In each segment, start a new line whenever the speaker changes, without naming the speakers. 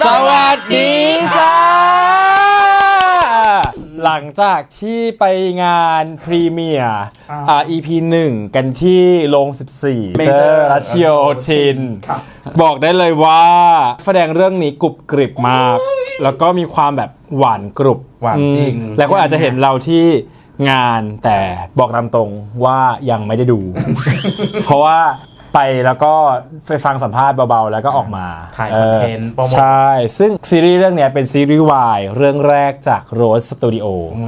สวัสดีค่ะหลังจากที่ไปงานพรีเมียร์EP 1 กันที่โรง14เจอรัชโยธินบอกได้เลยว่าแสดงเรื่องนี้กรุบกริบมากแล้วก็มีความแบบหวานกรุบ
หวานจริง
แล้วก็อาจจะเห็นเราที่งานแต่บอกตามตรงว่ายังไม่ได้ดู เพราะว่าไปแล้วก็ไปฟังสัมภาษณ์เบาๆแล้วก็ออกมา
ถ่ายคอนเทนต์โปรโมท
ใช่ซึ่งซีรีส์เรื่องนี้เป็นซีรีส์วายเรื่องแรกจาก Rose Studio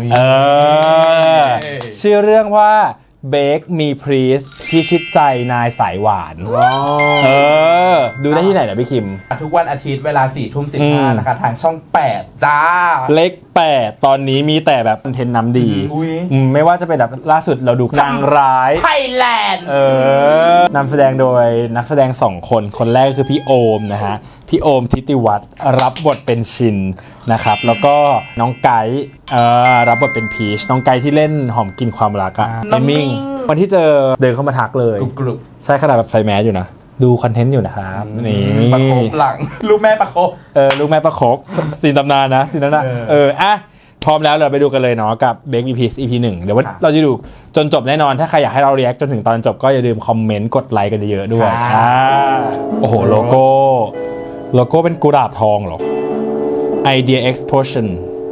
ชื่อเรื่องว่า Bake Me Please พิชิตใจนายสายหวานดูได้ที่ไหนนะพี่คิม
ทุกวันอาทิตย์เวลา 4:15 นะคะทางช่อง 8 จ้า
เลข8ตอนนี้มีแต่แบบคอนเทนต์น้ำดีไม่ว่าจะเป็นแบบล่าสุดเราดูนางร้าย
ไทยแลนด์
นำแสดงโดยนักแสดง2คนแรกคือพี่โอมนะฮะพี่โอมทิติวัฒน์รับบทเป็นชินนะครับแล้วก็น้องไก่รับบทเป็นพีชน้องไก่ที่เล่นหอมกินความรักอะเอมิ่งวันที่เจอเดินเข้ามาทักเลย
กรุบ
ใช่ขนาดแบบใส่แมสอยู่นะดูคอนเทนต์อยู่นะครับนี่
ประคบหลังลูกแม่ประคบ
ลูกแม่ประคบซีนตำนานนะซีนนั้นนะพร้อมแล้วเราไปดูกันเลยเนาะกับ Bake Me Please EP 1เดี๋ยวเราจะดูจนจบแน่นอนถ้าใครอยากให้เรา react จนถึงตอนจบก็อย่าลืมคอมเมนต์กดไลค์กันเยอะๆด้วยโอ้โหโลโก้เป็นกุหลาบทองเหรอ Idea Explosion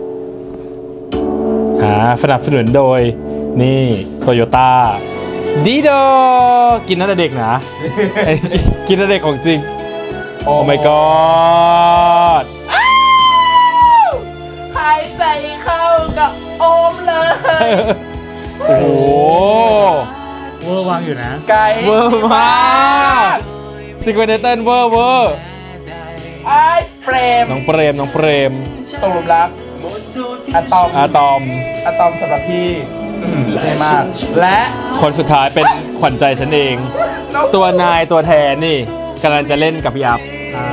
สนับสนุนโดยนี่ Toyota ดีโดกินตั้งแต่เด็กนะ กินตั้งแต่เด็กของจริง Oh my god
หายใจเข้ากับโอมเลย
โอ้โห
เวอร์วางอยู่นะ
ไกล
เวอร์มากซิกเวเนเต้นเวอร์
ไอ้เปรม
น้องเปรม
ตกหลุมรักอะตอมสำหรับพี่เท่มากและ
คนสุดท้ายเป็นขวัญใจฉันเองตัวนายตัวแทนนี่กำลังจะเล่นกับพี่อัพ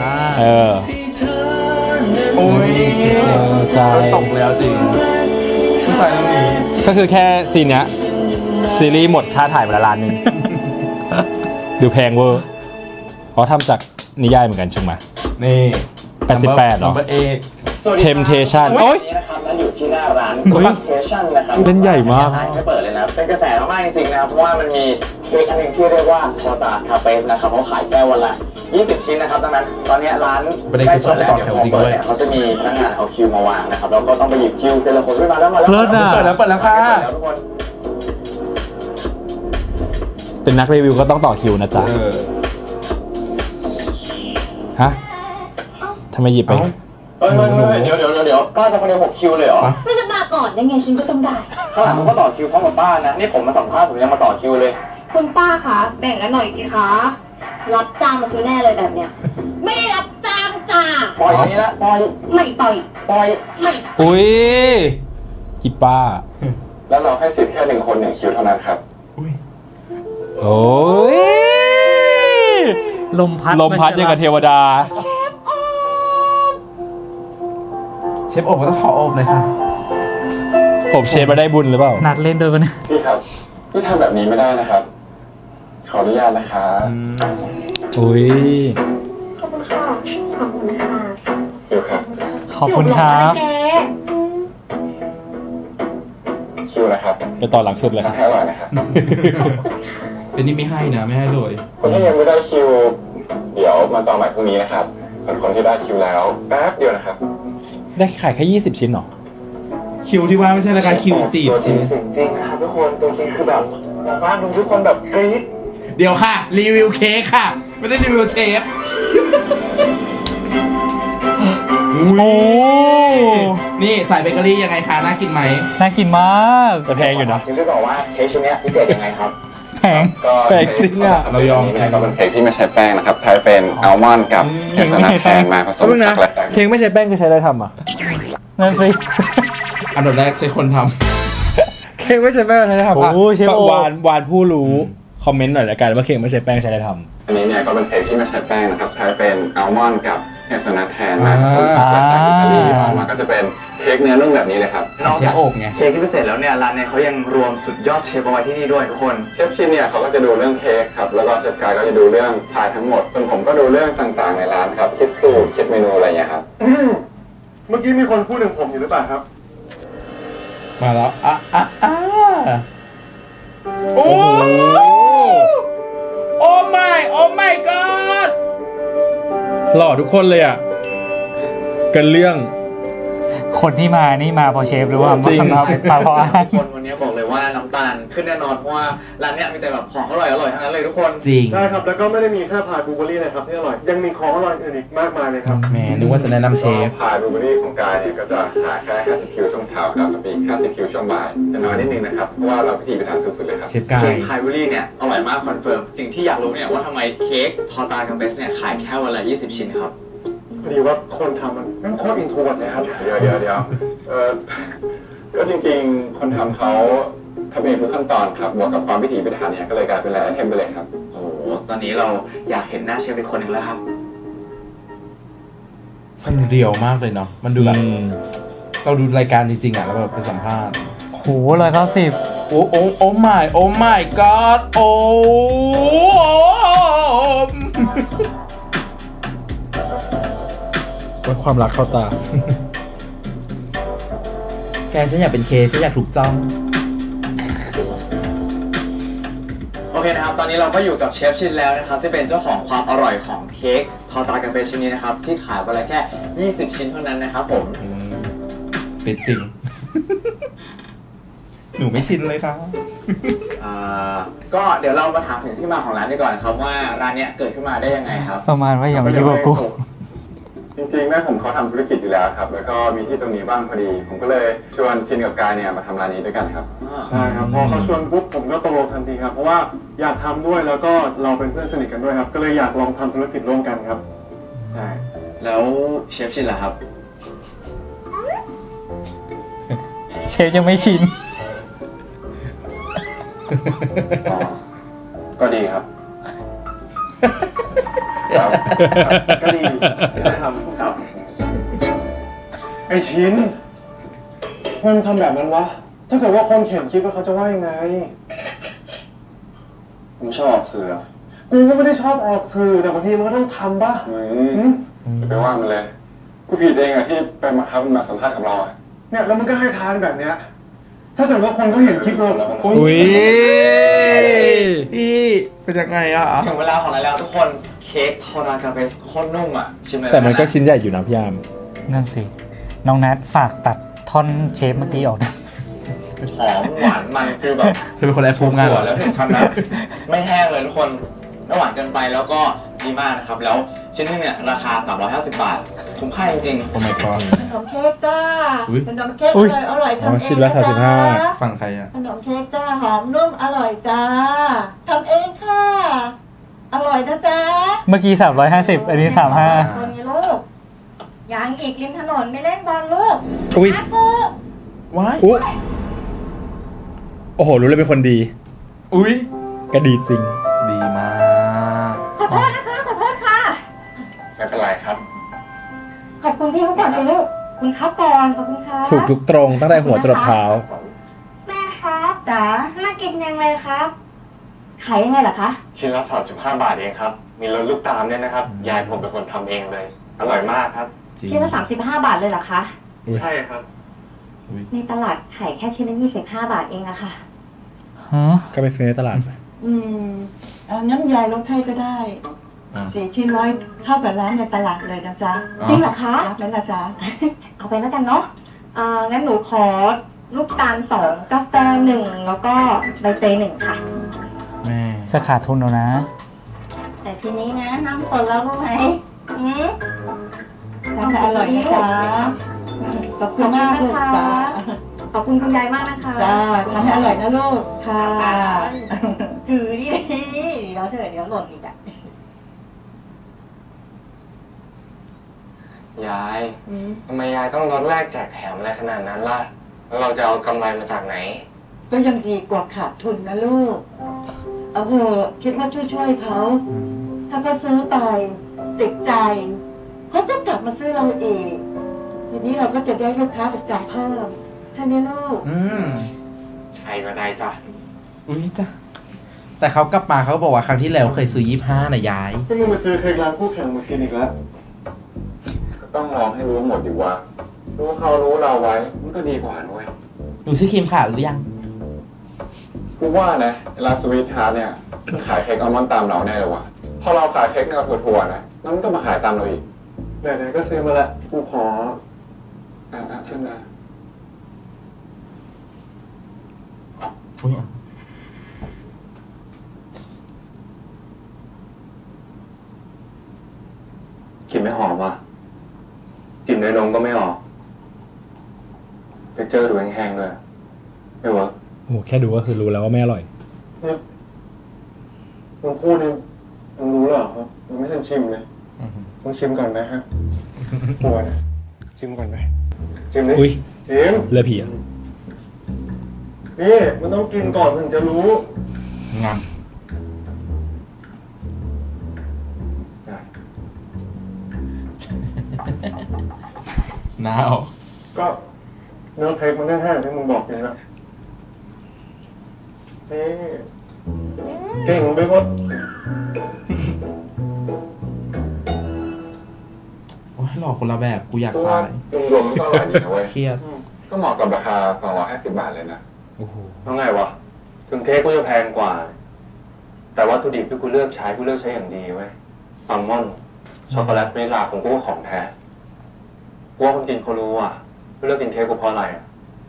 โอ้ยตกแล้วจริงผู้ชายคนนี้
ก็คือแค่ซีนเนี้ยซีรีส์หมดค่าถ่ายไปละล้านนึงดูแพงเวอร์เพราะทำจากนิยายเหมือนกันใช่ไหม
นี่
88หรอTemptation โอ๊ย
นะครับนั่นอยู่ที่หน้าร้าน Temptation นะครับ
เล่นใหญ่มาก
ไม่เปิดเลยนะเป็นกระแสมากจริงๆนะครับเพราะว่ามันมีเค้กอันหนึ่งที่เรียกว่าโชตาคาเฟ่นะครับเขาขายแค่วันละ20 ชิ้นนะครับดังนั้นตอนนี้ร้านใกล้เปิดแล้วเดี๋ยวพอเปิดเนี่ยเขาจะมีพนักงานเอาคิวมาวางนะครับแล้วก็ต้องไปหยิบคิวแต่ละคนขึ้นมาแล้ว
เปิด
แล้วค่ะ
ทุกคน
เป็นนักรีวิวก็ต้องต่อคิวนะจ๊ะฮะทำไมหยิบไป
เดี๋ยวป้าจะคนเดียว6 คิวเลยเหรอ
ไม่จะมาก่อนยังไงฉันก็ต้องได้
ข้างหลังผมก็ต่อคิวพร้อมกับป้านะนี่ผมมาสัมภาษณ์ผมยังมาต่อคิวเลย
คุณป้าคะแบ่งกันหน่อยสิคะรับจ้างมาซื้อแน่เลยแบบเนี้ยไม่ได้รับจ้างจ้า
ปล่อยนี้ละปล่อย
ไม่ปล่อยไม่
อุ้ยอีป้า
แล้วเราให้สิทธิ์แค่1 คน1 คิวเท่านั้นครับ
โอ้ย
ลมพัด
อย่างกับเทวดา
เชฟอบก็ต้องขออบเลยค่ะ
อบเชฟมาได้บุญหรือเปล่า
นัดเล่นด้วยปะเนี่ย
พี่ครับพี่ทำแบบนี้ไม่ได้นะครับขออนุญาตนะครับ
อุ้ย
ขอบคุณค่ะ
อยู่ครับ
ขอบคุณครับ
คิวนะครับ
ไปต่อหลังสุดเลย
ให้อร่อยนะครับ
เป็นนี่ไม่ให้นะไม่ให้เลย
คนที่ยังไม่ได้คิวเดี๋ยวมาต่อใหม่พรุ่งนี้นะครับส่วนคนที่ได้คิวแล้วแป๊บเดียวนะครับ
ได้ขายแค่20 ชิ้นหรอ
คิวที่ว่าไม่ใช่รายการคิวจีบ
ตัวจริงจริงนะครับทุกคนตัวจริงคือแบบบ้านดูทุกคนแบบกรี๊ด
เดี๋ยวค่ะรีวิวเค้กค่ะไม่ได้รีวิวเชฟ
โอ้
นี่ใส่เบเกอรี่ยังไงคะน่ากินไหม
น่ากินมาก
แต่แพงอยู่นะ
จริงๆบอกว่าเค้กชิ้นนี้พิเศษยังไงครับ
แพง
จริงอ่ะ
เรายอม
ก็เป็นเค้กที่ไม่ใช้แป้งนะครับใช้เป็นอัลมอนด์กับเฮเซลนัทแทนมาผสม
ช็อกโกแลตเค้กไม่ใช้แป้งก็ใช้อะไรทำอ่ะ
นั่นสิ
อันดับแรกใช้คนท
ำเค้กไม่ใช้แป้งใช้อะไรทำอ่ะวานผู้รู้คอมเมนต์หน่อยละกันว่าเค้กไม่ใช้แป้งใช้อะไรทำ
อันนี้เนี่ยก็เป็นเค้กที่ไม่ใช้แป้งนะครับใช้เป็นอัลมอนด์กับเฮเซลนัทแทนมาผสมช็อกโกแลตจากอิตาลีออกมาก็จะเป็นเค้กเนื้อนุ่มแบบนี้เลยครับ
นอกจาก
เค้กที่พิเศษแล้วเนี่ยร้านเนี่ยเขายังรวมสุดยอดเชฟเอาไว้ที่นี่ด้วยทุกคนเชฟชินเนี่ยเขาก็จะดูเรื่องเค้กครับแล้วก็เชฟกายก็จะดูเรื่องพายทั้งหมดส่วนผมก็ดูเรื่องต่างๆในร้านครับคิดสูตรคิดเมนูอะไรอย่างเงี้ยครับ
กี้มีคนพูดถึงผมอยู่หรือเปล่าครับ
มาแล้วโอ้โอ้ my god
หล่อทุกคนเลยอ่ะกันเรื่อง
คนที่มานี่มาเพราะเชฟหรือว่ามาเพราะอาหาร
คนวันนี้บอกเลยว่าน้ำตาลขึ้นแน่นอนเพราะว่าร้านเนี้ยมีแต่แบบของอร่อยทั้งนั้นเลยทุกคน
จริง
ใช่ครับแล้วก็ไม่ได้มีแค่พายบลูเบอร์รี่นะครับที่อร่อยยังมีของอร่อยอื่นอีกมากมายเลยครับ
แหมนึกว่าจะแนะนำเชฟ
พายบลูเบอร์รี่ของกายเนี่ยก็จะขายแค่50คิวช่วงเช้าครับกับอีก50คิวช่วงบ่ายจะน้อยนิดนึงนะครับเพราะว่าเราพิถีพิถันสุดๆเลยครับ
เชฟกาย
พายบลูเบอร์รี่เนี่ยอร่อยมากคอนเฟิร์มสิ่งที่อยากรู้เนี่ยว่าทำไมเค้กทอตากัมเบสเนี่ยขายแค่วันละ20ชิ้นครับ
พอดีว่าคนทำมันโคตรอินโทรเวิร์ตเลยครับ
เดี๋ยวก็จริงๆคนทำเขาทำเองทุกขั้นตอนครับบวกกับความพิถีพิถันเนี่ยก็เลยกลายเป็นไอเทมไปเลยครับ
โอ้โหตอนนี้เราอยากเห็นหน้าเชฟเป็นคนหนึ่งแล้วครับ
มันเรียวมากเลยเนาะมันดูแบบเราดูรายการจริงๆอ่ะแล้วแบบไปสัมภาษณ์
โห190
โอ้ my god โอ้
ความรักเข้าตา
แกฉันอยากเป็นเคฉันอยากถูกจ้อง
โอเคนะครับตอนนี้เราก็อยู่กับเชฟชินแล้วนะครับที่เป็นเจ้าของความอร่อยของเค้กทอตากัมเบสชิ้นนี้นะครับที่ขายวันละแค่20ชิ้นเท่านั้นนะครับผม
ติดจริงหนูไม่ชินเลยครับ
ก็เดี๋ยวเรามาถามถึงที่มาของร้านดีก่อนนะครับว่าร้านนี้เกิดขึ้นมาได้ยังไงครับ
ประมาณว่าอย่ามายุ่งกับกู
จริงๆแม่ผมเขาทำธุรกิจอยู่แล้วครับแล้วก็มีที่ตรงนี้บ้างพอดีผมก็เลยชวนชินกับกายเนี่ยมาทำร้านนี้ด้วยกันครับ
ใช่ครับพอเขาชวนปุ๊บผมก็ตกลงทันทีครับเพราะว่าอยากทำด้วยแล้วก็เราเป็นเพื่อนสนิทกันด้วยครับก็เลยอยากลองทำธุรกิจร่วมกันครับใช่
แล้วเชฟชินล่ะครับ
เชฟยังไม่ชิน
ก็ดีครับ
ก็ดีได้ทำครับไอชิ้นมันทำแบบนั้นวะถ้าเกิดว่าคนเห็นคลิปแล้วเขาจะว่ายังไง
ผมชอบออกสื่อ
กูก็ไม่ได้ชอบออกสื่อแต่บางทีมันก็ต้องทำป่ะ
ไปว่ามันเลยกูผิดเองอะที่ไปมาครับมาสัมภาษณ์กับเรา
เนี่ยแล้วมันก็ให้ทานแบบเนี้ยถ้าเกิดว่าคนเขาเห็นคลิปเรา
อุ้ยเป็นยังไงอะ
ถึงเวลาของเราแล้วทุกคนเค้กทอตากัมเบสโคตรนุ่มอะชิมเลย
แต่มันก็ชิ้นใหญ่อยู่นะพี่ยาม
นั่นสิน้องนัทฝากตัดท่อนเชฟเมื่อกี้ออกนะ
หอมหวานมันคือแบบ
เธอเป็นคนแอบพูดงาน
แล้วถึงขั้นนั้นไม่แห้งเลยทุกคนไม่หวานเกินไปแล้วก็ดีมากนะครับแล้วชิ้นนึงเนี่ยราคา350 บาทคุ้มค่าจริงๆ
โอ้ my god
ขนมเค้กจ้าขนมเค้กอร่อยทำเอง
ชิ้นละ35
ฝั่งใครอะ
ขนมเค้กจ้าหอมนุ่มอร่อยจ้าทำเองค่ะอร่อยนะจ๊ะ
เมื่อกี้350อันนี้35
คนนี้ลูกยังอีกริมถนนไม่เล่นบอลลูกอากู
ว้าย
โอ้โหรู้เลยเป็นคนดี
อุ้ย
ก็ดีจริง
ดีมาก
ขอโทษนะคะขอโทษค่ะ
ไม่เป็นไรครับ
ขอบคุณพี่เขาก่อนสิลูกคุณครับก่อนขอบคุณค่ะ
ถูกทุกตรงตั้งแต่หัวจรดเท้า
แม่ครับจ๋ามากินยังไงครับขายยังไงล่ะคะ
ชิ้นละ35 บาทเองครับมีรสลูกตาลเนี่ยนะครับยายผมเป็นคนทำเองเลยอร่อยมากครับ
ชิ้นละ35 บาทเลยเหรอคะ
ใช่ครับ
ในตลาดขายแค่ชิ้นละ25 บาทเองอะค่ะ
ก็ไปซื้อในตลาด
งั้นยายลดให้ก็ได้4 ชิ้น100เข้ากับร้านในตลาดเลยนะจ๊ะ
จริงเหรอคะ
รับแล้วนะจ๊ะ
เอาไปแล้วกันเนาะงั้นหนูขอลูกตาล2กาแฟ1แล้วก็ใบเตย1ค่ะ
แม่จะขาดทุนแล้วนะ
แต่ทีนี้นะน้ำสดแล้วรู้ไหม
ทานอร่อยนะจ๊ะขอบคุณมากลูกจ้า
ขอบคุณคุณยายมากนะคะ
จ้าทานอร่อยนะลูกค่ะ
ถือดิเดี๋ยวเถอะเดี๋ยวหล่นอีกอะ
ยายทำไมยายต้องลดแลกแจกแถมอะไรขนาดนั้นล่ะแล้วเราจะเอากำไรมาจากไหน
ก็ยังดีกว่าขาดทุนนะลูกเอาเถอะคิดว่าช่วยเขาถ้าเขาซื้อไปติดใจเขาก็กลับมาซื้อเราอีกทีนี้เราก็จะได้ลูกค้าประจำเพิ่มใช่ไหมลูก
ใช่ก็ได้จ้ะ
อุ้ยจ้ะแต่เขากลับมาเขาบอกว่าครั้งที่แล้วเคยซื้อ25นะยาย
ก็ยังมาซื้อเค้กร้านคู่แข่งมากินอีกแล้ว
ก็ต้องลองให้รู้หมดดีว่ารู้เขารู้เราไว้มันก็ดีกว่าด้วย
ดูชื่อครีมขาดหรือยัง
กูว่านะร้านสวีทฮาร์ทเนี่ยมันขายเค้กอัลมอนด์ตามเราแน่เลยว่ะพอเราขายเค้กแนวถั่วๆนะแล้วมันก็มาขายตามเราอีก
ไหนๆก็ซื้อมาละกูขอ
เช่นนะ
กลิ่นไม่หอมว่ะกลิ่นเนยนมก็ไม่ออกเท็กเจอร์ดูแห้งๆด้วยไม่เวิร์ก
โอ้แค่ดูก็คือรู้แล้วว่าไม่อร่อย
มึงพูดนี่มึงรู้เหรอครับมึงไม่ทันชิมเลยมึงชิมก่อนนะฮะปวดนะชิมก่อนไหมชิมดิ
อุ้ย
ชิม
เลือผีอ่ะ
นี่มันต้องกินก่อนถึงจะรู้
งาม น้าออก
ก็เนื้อเค้กมันแห้งๆที่มึงบอกเองนะนี่เก่งไปหมด
โอ้ยหลอกคนละแบบกูอยาก
ตัว
ตาย
รวมๆก็อร่อยดีนะเว้ย
เครียด
ก็เหมาะกับราคา250 บาทเลยนะ
โอ้โห
แล้วไงวะถึงเค้กกูจะแพงกว่า แต่วัตถุดิบที่กูเลือกใช้อย่างดีเว้ยอัลมอนด์ช็อกโกแลตวานิลลาของกูก็ของแท้กูว่าคนกินเขารู้อ่ะกูเลือกกินเค้กกูเพราะอะไรอ่ะ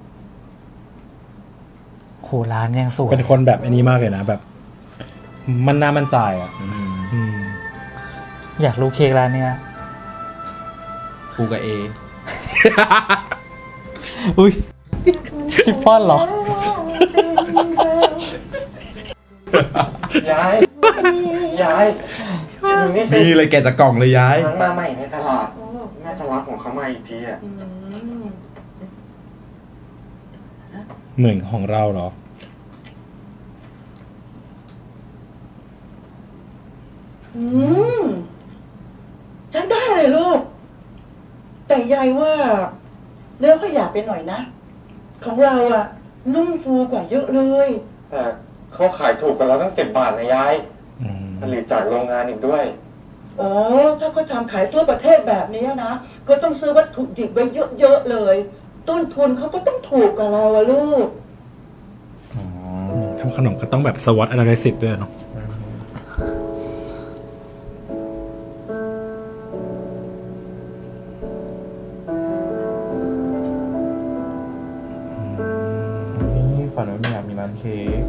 โหร้านยังสวย
เป็นคนแบบอันนี้มากเลยนะแบบ มันน่ามั่นใจอ่ะอืม
อยากรู้เค้กร้านเนี้ย
กูกับเอ
อุ้ยชิฟฟ่อนเหรอ
ยายมึงนี่สิ
นี่เลยแกะจากกล่องเลยย้าย
ทั้งมาใหม่ในตลาดน่าจะรับของเขามาอีกทีอ่ะ
เหมือนของเราเหรอ
ฉันได้เลยลูก แต่ยายว่าเนื้อเขาหยาบไปหน่อยนะ ของเราอะนุ่มฟูกว่าเยอะเลย
แต่เขาขายถูกกว่าเราตั้ง10 บาทนะยายผลิตจากโรงงานอีกด้วย
อ๋อ ถ้าเขาทำขายทั่วประเทศแบบนี้นะก็ต้องซื้อวัตถุดิบไว้เยอะๆเลย ต้นทุนเขาก็ต้องถูกกว่าเราอะลูก
ทำขนมก็ต้องแบบ SWOT analysis ด้วยเนาะ
นี่ฝันว่าไม่อยากมีร้านเค้ก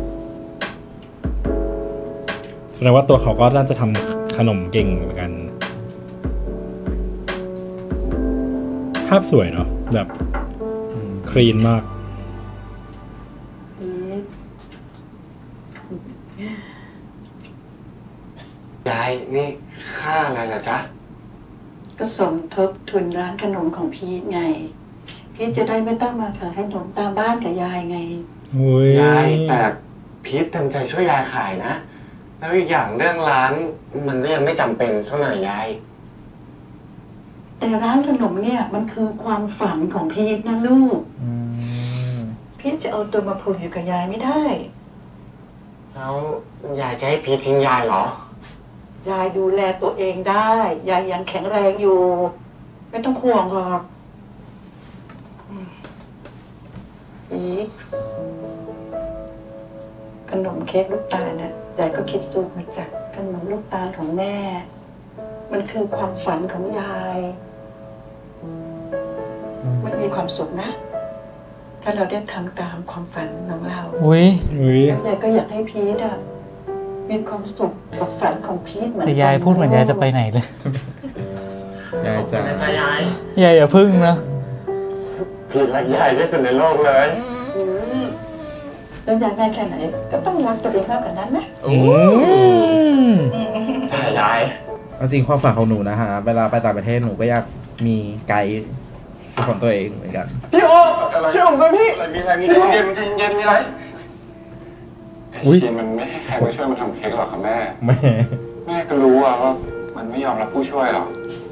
แสดงว่าตัวเขาก็น่าจะทำขนมเก่งเหมือนกัน ภาพสวยเนาะแบบคลีนมาก
ยายนี่ค่าอะไรล่ะจ๊ะ
ก็สมทบทุนร้านขนมของพีทไง พีทจะได้ไม่ต้องมาขายขนมตามบ้านกับยายไง
ยายแต่พีทเต็มใจช่วยยายขายนะ แล้วอีกอย่างเรื่องร้านมันก็ยังไม่จำเป็นเท่าไหร่ยาย
แต่ร้านขนมเนี่ยมันคือความฝันของพีทนะลูก พีทจะเอาตัวมาผูกอยู่กับยายไม่ได้
แล้วยายจะให้พีททิ้งยายเหรอ
ยายดูแลตัวเองได้ ยายยังแข็งแรงอยู่ ไม่ต้องห่วงหรอกขนมเค้กลูกตาลเนี่ยยายก็คิดสูตรมาจากขนมลูกตาลของแม่ มันคือความฝันของยาย มันมีความสุขนะ ถ้าเราได้ทำตามความฝันของเรา
อุ้ย
ยายก็อยากให้พีทอะมีความสุขกับฝันของพีทเหมือนกั
แต่ยายพูดเหมือนยายจะไปไหนเลย
ยายจะ
นะจ๊ะยาย
ยายอย่าพึ่งนะ
พีทรักยายที่สุดในโลกเลย
แล้วอยากได้แค่ไหนก็ต้องรักตัวเองมากกว่านั้นนะ
ใช่ยาย
เอาจริงความฝันของหนูนะฮะ เวลาไปต่างประเทศหนูก็อยากมีไกด์ของตัวเองเหมือนกัน
พี่โอช่วยผมด้วยพี่มีอะไรเย็นมีอะไร
ชินมันไม่ให้ใครมาช่วยมันทำเค้กหรอกครับแม่
แม่
ก็รู้อะว่ามันไม่ยอมรับผู้ช่วยหรอก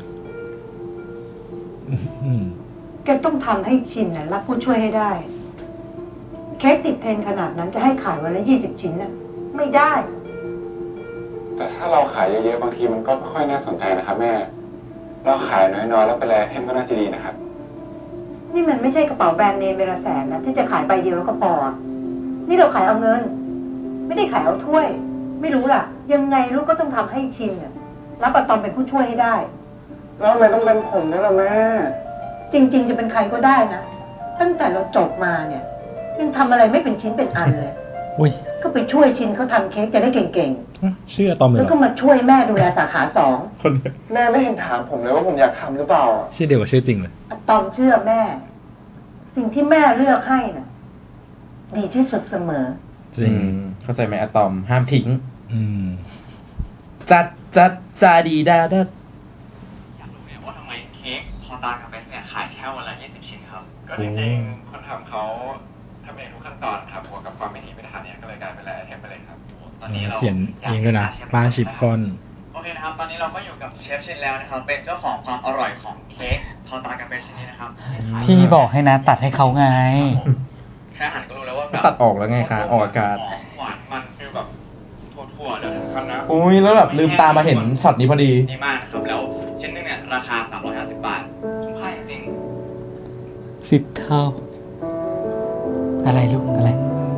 แกต้องทำให้ชินน่ะรับผู้ช่วยให้ได้ เค้กติดเทรนด์ขนาดนั้นจะให้ขายวันละ20 ชิ้นน่ะไม่ได้
แต่ถ้าเราขายเยอะๆบางทีมันก็ไม่ค่อยน่าสนใจนะครับแม่ เราขายน้อยๆแล้วเป็นไรเทมก็น่าจะดีนะครับ
นี่มันไม่ใช่กระเป๋าแบรนด์เนมเวลาแสนนะที่จะขายใบเดียวแล้วก็พอนี่เราขายเอาเงิน ไม่ได้ขายเอาถ้วย ไม่รู้ล่ะ ยังไงลูกก็ต้องทำให้ชินเนี่ยรับอะตอมเป็นผู้ช่วยให้ได้
แล้วทำไมต้องเป็นผมด้วยล่ะแม่
จริง ๆ จะเป็นใครก็ได้นะตั้งแต่เราจบมาเนี่ยยังทำอะไรไม่เป็นชิ้นเป็นอันเลย
อุ้ย
ก็ไปช่วยชินเขาทำเค้กจะได้เก่ง
ชื่ออะตอมเล
ๆ
ย
แล้ว
เหร
ก็
อ
มาช่วยแม่ดูแลสาขา2
คนเดียว
แม่ไม่เห็นถามผมเลยว่าผมอยากทำหรือเปล่า
ชื่อเดียวกับชื่อจริงเลย
อะตอมเชื่อแม่ สิ่งที่แม่เลือกให้น่ะดีที่สุดเสมอ
จริง
เข้าใจไหมอะตอมห้ามทิ้ง
อืม
จัดจาดีดาดัด
อยากรู้เนี่ยว่าทำไมเค้กพอตากับเบสเนี่ยขายแค่วันละ20 ชิ้นครับ ก็จริงๆคนทำเขาทำเองทุกขั้นตอนครับบวกกับความพิถีพิถันเนี่ยก็เลยกลายเป็นแลไอเทมไปเลยครับตอนนี้เรา
เขียนเองด้วยนะป้าชิฟฟ่อน
โอเคนะครับตอนนี้เราก็อยู่กับเชฟชินแล้วนะครับเป็นเจ้าของความอร่อยของเค้กพอตากับเบสชิ้นนี้นะครับ
พี่บอกให้นะตัดให้เขาไง
แค่หันก็รู้แล้วว่าแบบ
ตัดออกแล้วไงคะออกอากาศ
หวานมันฟีลแบบถั่วๆเดี๋ยวนะครับนะ
อุ้ยแล้วแบบลืมตามาเห็นช็อตนี้พอดี
ดีมากนะครับแล้วชิ้นหนึงเนี่ยราคา350 บาทคุ้มค่าจริง
10 เท่า อะไรลูกอะไร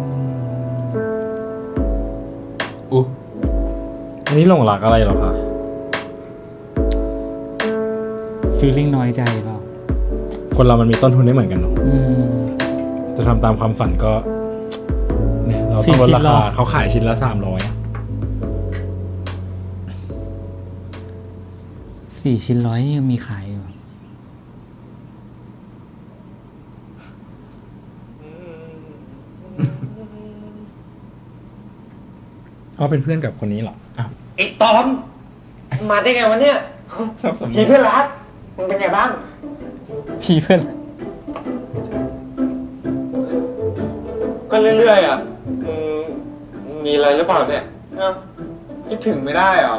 อุ๊
อันนี้หลงรักอะไรเหรอคะ
feeling น้อยใจเปล่า
คนเรามันมีต้นทุนไม่เหมือนกันเนอะ
อืม
จะทำตามความฝันก็ เนี่ยเราต้องลดราคาเขาขายชิ้นละ300
4 ชิ้นร้อยยังมีขายอยู่
ก็เป็นเพื่อนกับคนนี้เหรอ
ไอ้ตอมมาได้ไงวะเนี่ย
ชอบสำ
พี่เพื่อนรักมึงเป็นไงบ้าง
พี่เพื่อน
ก็เรื่อยๆอ่ะมึงมีอะไรหรือเปล่าเนี่ยคิดถึงไม่ได้หรอ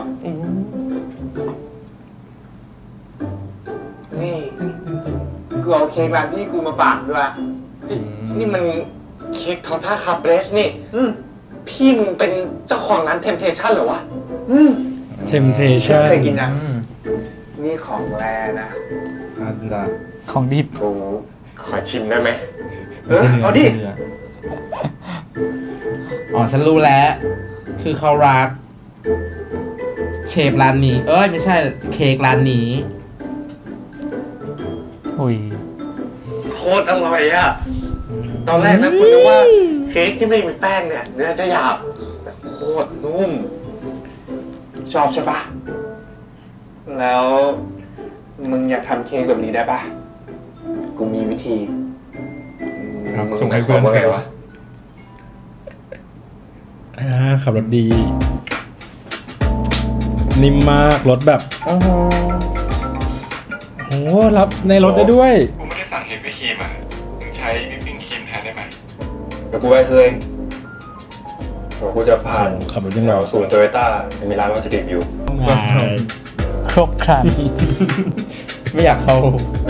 นี่กูเอาเค้กร้านพี่กูมาฝากด้วยนี่มันเค้กทอท่าคาเบรสนี่พี่มึงเป็นเจ้าของร้านเทมเทชันเหรอวะ
Temptation
เคยกินยังนี่ของแรนะ
ของดิบ
กูขอชิมได้ไหมเอาดิ
อ๋อฉันรู้แล้ว คือเขารัก เชฟร้านนี้ เอ้ย ไม่ใช่เค้กร้านนี้
อุ้ย
โคตรอร่อยอ่ะตอนแรกนะคุณนึกว่าเค้กที่ไม่มีแป้งเนี่ยเนื้อจะหยาบแต่โคตรนุ่มชอบใช่ปะแล้วมึงอยากทำเค้กแบบนี้ได้ปะกูมีวิธี
ครับส่งให้เพื่อน
ว่าไงวะ
ขับรถดี นิ่มมากรถแบบ โอ้โหรับในรถได้ด้วย
กูไม่ได้สั่งเฮฟวี่ครีมอ่ะมึงใช้วิปปิ้งครีมแทนได้ไหม
เดี๋ยวกูไปซื้อเองเดี๋ยวกูจะผ่าน
ขับรถยังไง
ศูนย์โตโยต้าจะมีร้านวัตถุดิบอยู่
ครบครัน
ไม่อยากเข้า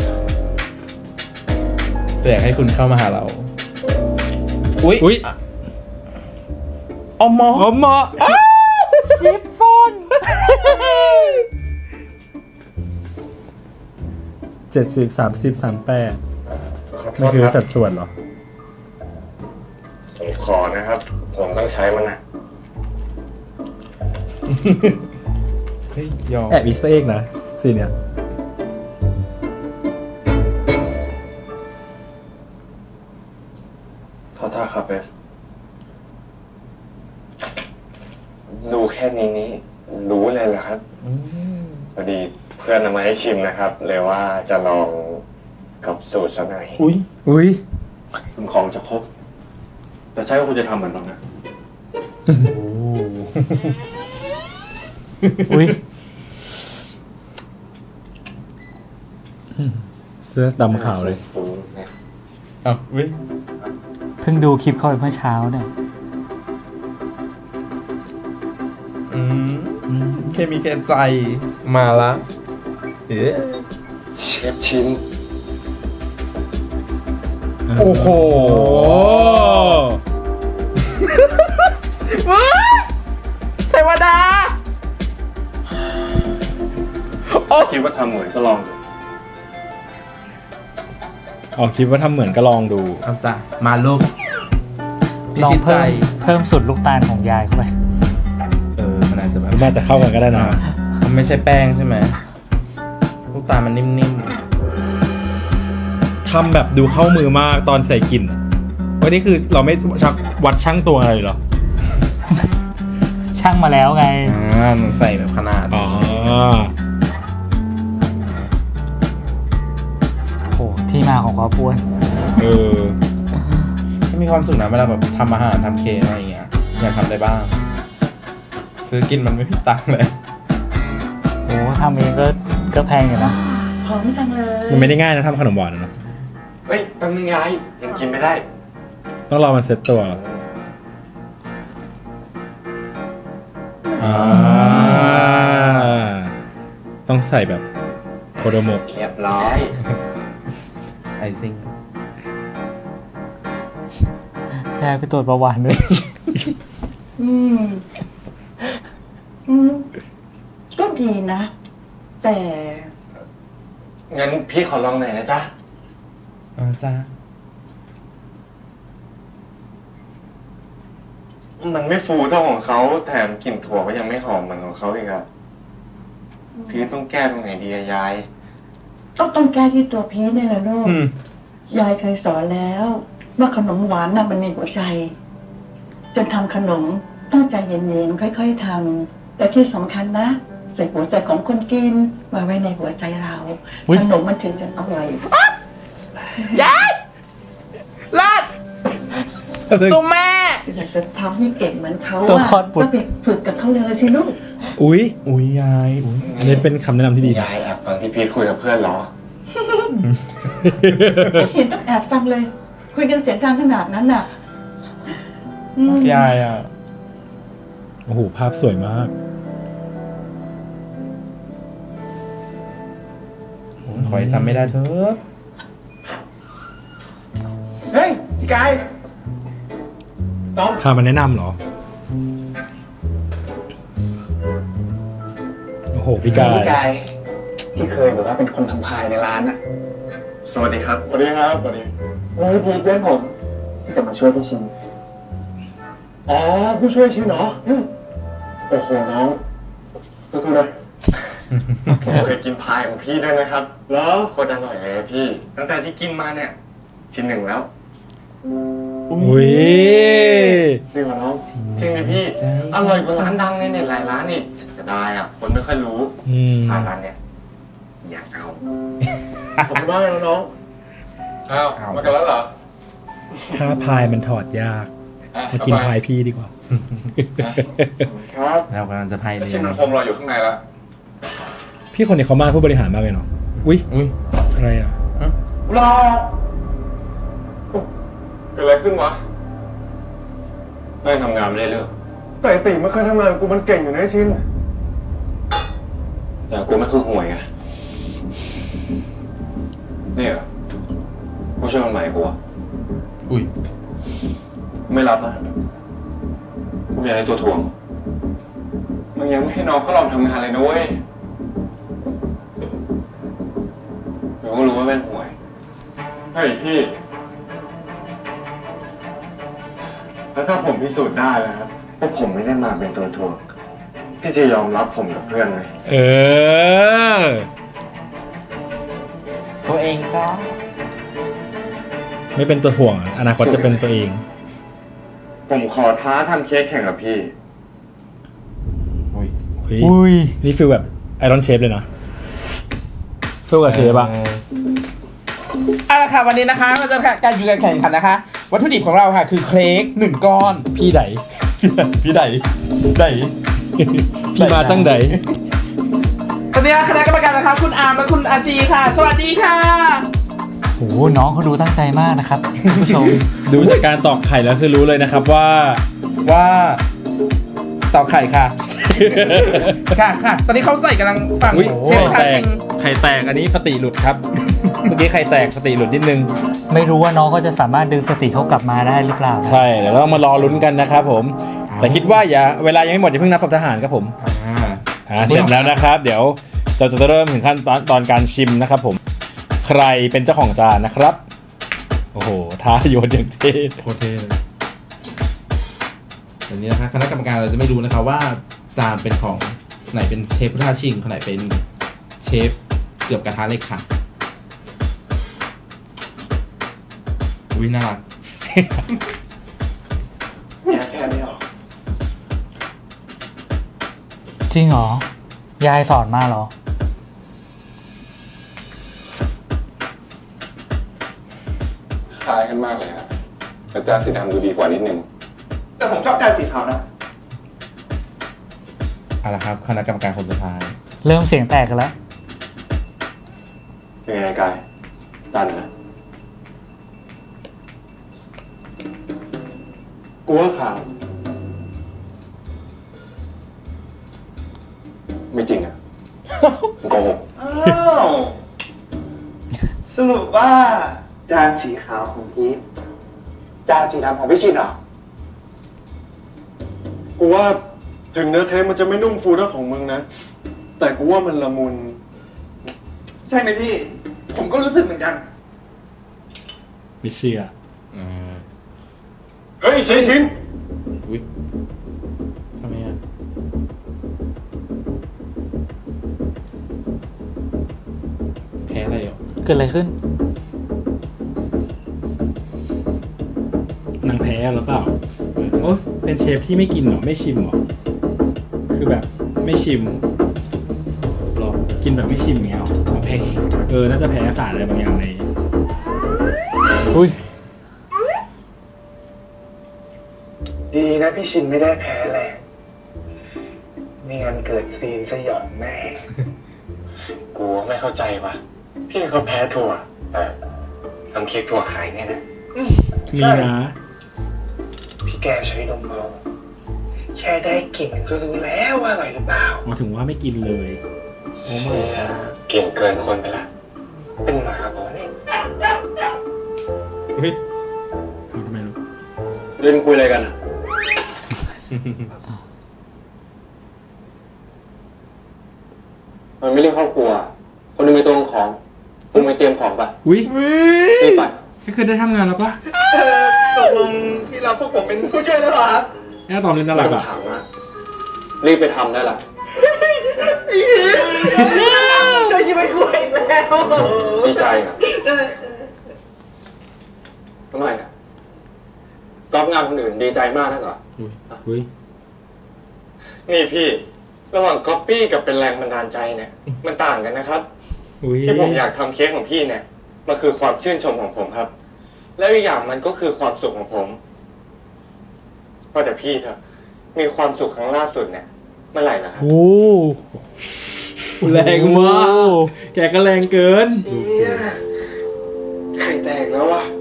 แต่อยากให้คุณเข้ามาหาเรา อุ๊ยอมอ
หมอชิฟฟ่อน70 30 38นี่คือสัดส่วนเหรอ
ผมขอนะครับ ผมต้องใช้มันนะ
เฮ้ยยอม
แอบอีสเตอร์เอ็กนะสิเนี่ย
ทอท่าคาเฟส
ดูแค่นี้รู้เลยเหรอครับพอดีเพื่อนเอามาให้ชิมนะครับเลยว่าจะลองกับสูตรซะหน่อย
อุ้ย
ถึงของจะครบ แต่ใช่ว่าคุณจะทำเหมือนเรานะ
อุ้ย
เสื้อดำขาวเลย
อ้าวอุ๊ย
เพิ่งดูคลิปเขาไปเมื่อเช้าเนี่ย
เคมีแค่ใจมาละเอ๊ะ
เชฟชิ้น
โอ้โหเทวดา
คิดว่าทำเหมือนก็ลองดู
อ๋อคิดว่าทำเหมือนก็ลองดู
เอาซะมาลูกพิ
ลอง
ชิตใจ
เพิ่มสูตรลูกตาลของยายเข้าไป
มันอาจจะแบบ
น่าจะเข้ากันก็ได้นะ
มันไม่ใช่แป้งใช่ไหมลูกตาลมันนิ่ม
ทำแบบดูเข้ามือมากตอนใส่กลิ่นวันนี้คือเราไม่วัดช่างตวงอะไรหรอ
ช่างมาแล้วไง
ๆมันใส่แบบขนาด
อ๋อ
โหที่มาของความอ้วน
เออ
มีความสุขนะเวลาแบบทำอาหารทำเค้กอะไรอย่างเงี้ยอยากทำได้บ้างซื้อกินมันไม่ผิดตังค์เลย
โหทำเองก็แพงอยู่นะ
หอมจังเลย
มันไม่ได้ง่ายนะทำขนมหวานนะ
เฮ้ยแป๊บนึงยายยังกินไม่ได้
ต้องรอมันเซ็ตตัว ต้องใส่แบบโคโดโมะ
เรียบร้อย
ไอซิ่ง
ยายไปตรวจประวัติด้วย
ก็ดีนะ แต่
งั้นพี่ขอลองหน่อยนะจ๊ะ
จ้า
มันไม่ฟูเท่าของเขาแถมกลิ่นถั่วก็ยังไม่หอมเหมือนของเขาอีกอะพี่ต้องแก้ตรงไหนดีอะยาย
ต้องแก้ที่ตัวพีนี่แหละลูก ยายเคยสอนแล้ว ว่าขนมหวานน่ะมันมีหัวใจ จนทำขนมต้องใจเย็นๆค่อยๆทำและที่สำคัญนะใส่หัวใจของคนกินมาไว้ในหัวใจเราขนมมันถึงจะอร่อยยายลาดตัวแม่อยากจะทำให้เก่งเหมือนเขาก็ไปฝึกกับเขาเลยสิลูก
อุ้ย
ยาย
นี่เป็นคำแนะนำที่ดี
ยายแอบฟังที่พี่คุยกับเพื่อนเหรอ
ไม่เห็นต้องแอบฟังเลย คุยกันเสียงดังขนาดนั้นน่ะ
ยายอ่ะ
โอ้โหภาพสวยมาก
ขอให้ทำไม่ได้เถอะ
เฮ้ยพี่กาย
พามาแนะนำเหรอ โอ้โหพี่กาย
ที่เคยแบบว่าเป็นคนทำพายในร้านอะ
สวัสดีครับ
สวัสดีครับสวัสดี
นี่พีเพื่อนผมที่จะมาช่วยพี่ชิน
อ๋อผู้ช่วยชินเหรอโอ้โหน้องขอโทษนะ
ผมเคยกินพายของพี่ด้วยนะครับ
แล้ว
โคตรอร่อยเลยพี่ ตั้งแต่ที่กินมาเนี่ยชิ้นหนึ่งแล้ว
อุ้ย
นี่ว่าน้อง
จริงดิพี่ อร่อยกว่าร้านดังในเนี่ยหลายร้านนี่จะได้อ่ะคนไม่ค่อยรู้พายร้านเนี่ยอยากเอา
ขอบคุณมากนะน้อง
อ้าวมากันแล้วเหรอ
ค่าพายมันถอดยาก มากินพายพี่ดีกว่า
ครับ
เรากำลังจะพายเรือ
ชิมมันคมรออยู่ข้างในแล้ว
พี่คนนี้เขามาผู้บริหารมากเลยเนาะ อุ้ยอะไรอ่ะ
รอเกิดอะไรขึ้นวะไม่ทำงานไม่ได้เรื่อง
แต่ไอ้ติไม่เคยทำงานกูมันเก่งอยู่นะไอ้ชิน
แต่กูไม่คือห่วยไงนี่เหรอผู้ช่วยคนใหม่กูอะไม่รับนะกูอยากให้ตัวถ่วงมึงยังไม่ให้น้องเขาลองทำงานเลยนะเว้ยเดี๋ยวก็รู้ว่าแม่งห่วยเฮ้ยพี่แล้วถ้าผมพิสูจน์ได้แล้วว่าผมไม่ได้มาเป็นตัวถ่วงพี่จะยอมรับผมกับเพื่อนไหม
เออ
ตัวเองก็
ไม่เป็นตัวห่วงอะอนาคตจะเป็นตัวเอง
ผมขอท้าทำเค้กแข่งกับพี่
อุ้ย
นี่ฟีลแบบไอรอนเชฟเลยนะสู้กับเชฟอะ
เอาละค่ะวันนี้นะคะเราจะการอยู่การแข่งขันนะคะ วัตถุดิบของเราค่ะคือเค้ก1 ก้อน
พี่ได
พี่ได
พี่มาจังได
ตอนนี้คณะกรรมการนะคะคุณอาร์มและคุณอาจีค่ะ สวัสดีค่ะ
โหน้องเขาดูตั้งใจมากนะครับคุณผู้ชม
ดูจากการตอกไข่แล้วคือรู้เลยนะครับว่า
ต่อไข่ค่ะ ค่ะตอนนี้เขาใส่กำลังฝั่ง
อุ๊ย
เชฟ
ไข่
ทา
แต
จ
ก
ริง
ไข่แตกอันนี้สติหลุดครับ เมื่อกี้ไข่แตกสติหลุดนิดนึง
ไม่รู้ว่าน้องเขาจะสามารถดึงสติเขากลับมาได้หรือเปล่า
ใช่เดี๋ยวเรามารอลุ้นกันนะครับผม แต่คิดว่าเวลายังไม่หมดอย่าเพิ่งนับสับทหารครับผมเสร็จแล้วนะครับ เดี๋ยวเราจะเริ่มถึงขั้นตอนการชิมนะครับผมใครเป็นเจ้าของจานนะครับโอ้โหท่าโยนอย่างเท่
โคตรเท่เลยแต่นี้นะครับคณะกรรมการเราจะไม่รู้นะครับว่าจานเป็นของไหนเป็นเชฟผู้ท้าชิงคนไหนเป็นเชฟเกือบกระทะเหล็กค่ะอุ้ยน่ารัก
แค่นี้หรอ
จริงเหรอ ยายสอนมาเหรอ
คล้ายกันมากเลยครับแต่จานสีดำดูดีกว่านิดนึง
แต่ผมชอบการสีขาวนะ
เอาละครับคณะกรรมการคนสุดท้าย
เริ่มเสียงแตกกันแล้ว
เป็นไงกายดันนะ
กูว่าขาว
ไม่จริงอ่ะ มึงโกหก
อ้าวสรุปว่าจานสีขาวของพีทจานสีดำของพี่ชินเหรอ
กูว่าถึงเนื้อเทปมันจะไม่นุ่มฟูเท่าของมึงนะ แต่กูว่ามันละมุน
ใช่ไหมพี่ ผมก็รู้สึกเหมือนกัน
ไม่เชื่อ
เฮ้ยชิน
อุ้ยทำไมอ่ะแพ้อะไรอ่ะ
เกิดอะไรขึ้น
นางแพ้หรือเปล่าโอ้ยเป็นเชฟที่ไม่กินเหรอไม่ชิมเหรอคือแบบไม่ชิม
รอบ
กินแบบไม่ชิมอย่างเงี้ยหรอ
แพ้
น่าจะแพ้สารอะไรบางอย่างใน
อุ้ย
ดีนะพี่ชินไม่ได้แพ้แรงไม่งั้นเกิดซีนสยองแน่ กูไม่เข้าใจว่ะ พี่เขาแพ้ถั่วแต่ทำเค้กถั่วขายเนี่ยนะ
มีนะ
พี่แกใช้นมเมาแค่ได้กลิ่นก็รู้แล้วว่าอร่อยหรือเปล่า
มาถึงว่าไม่กินเลย
โอ้ไม่
เก่งเกินคนไปละเป็นหมาบอเนี่ย
เฮ้ย
เอาทำไมลูก
เล่นคุยอะไรกันอ่ะ มันไม่เรียกครอบครัว คนหนึงไปตรงของมึงไปเตรียมของปะ
อุ้ย
รีบไป
ก็คือได้ทำงานแล้วปะ
ตกลงที่รับพวกผมเป็นผู้ช่วยแล้วเหรอครับ
แค่ตอนเล่นน่ารัก
ไม่ต้อ
อ่ะ
งถามมากรีบไปทำได้ละ
ช่วยชีวิตกูอีกแล้ว
ดีใจอ่ะทำไมอ่ะก๊อปงานคนอื่นดีใจมากนักเหรอ
อุ้ย
นี่พี่ ระหว่างก๊อปปี้กับเป็นแรงบันดาลใจเนี่ย มันต่างกันนะครับ
อุ้ย
ที่ผมอยากทำเค้กของพี่เนี่ยมันคือความชื่นชมของผมครับ แล้วอีกอย่างมันก็คือความสุขของผมว่าแต่พี่เถอะมีความสุขครั้งล่าสุดเนี่ยเมื่อไหร่ล่ะครับ
โอ้แรงมากแกก็แรงเกิน
ไข่แตกแล้ววะ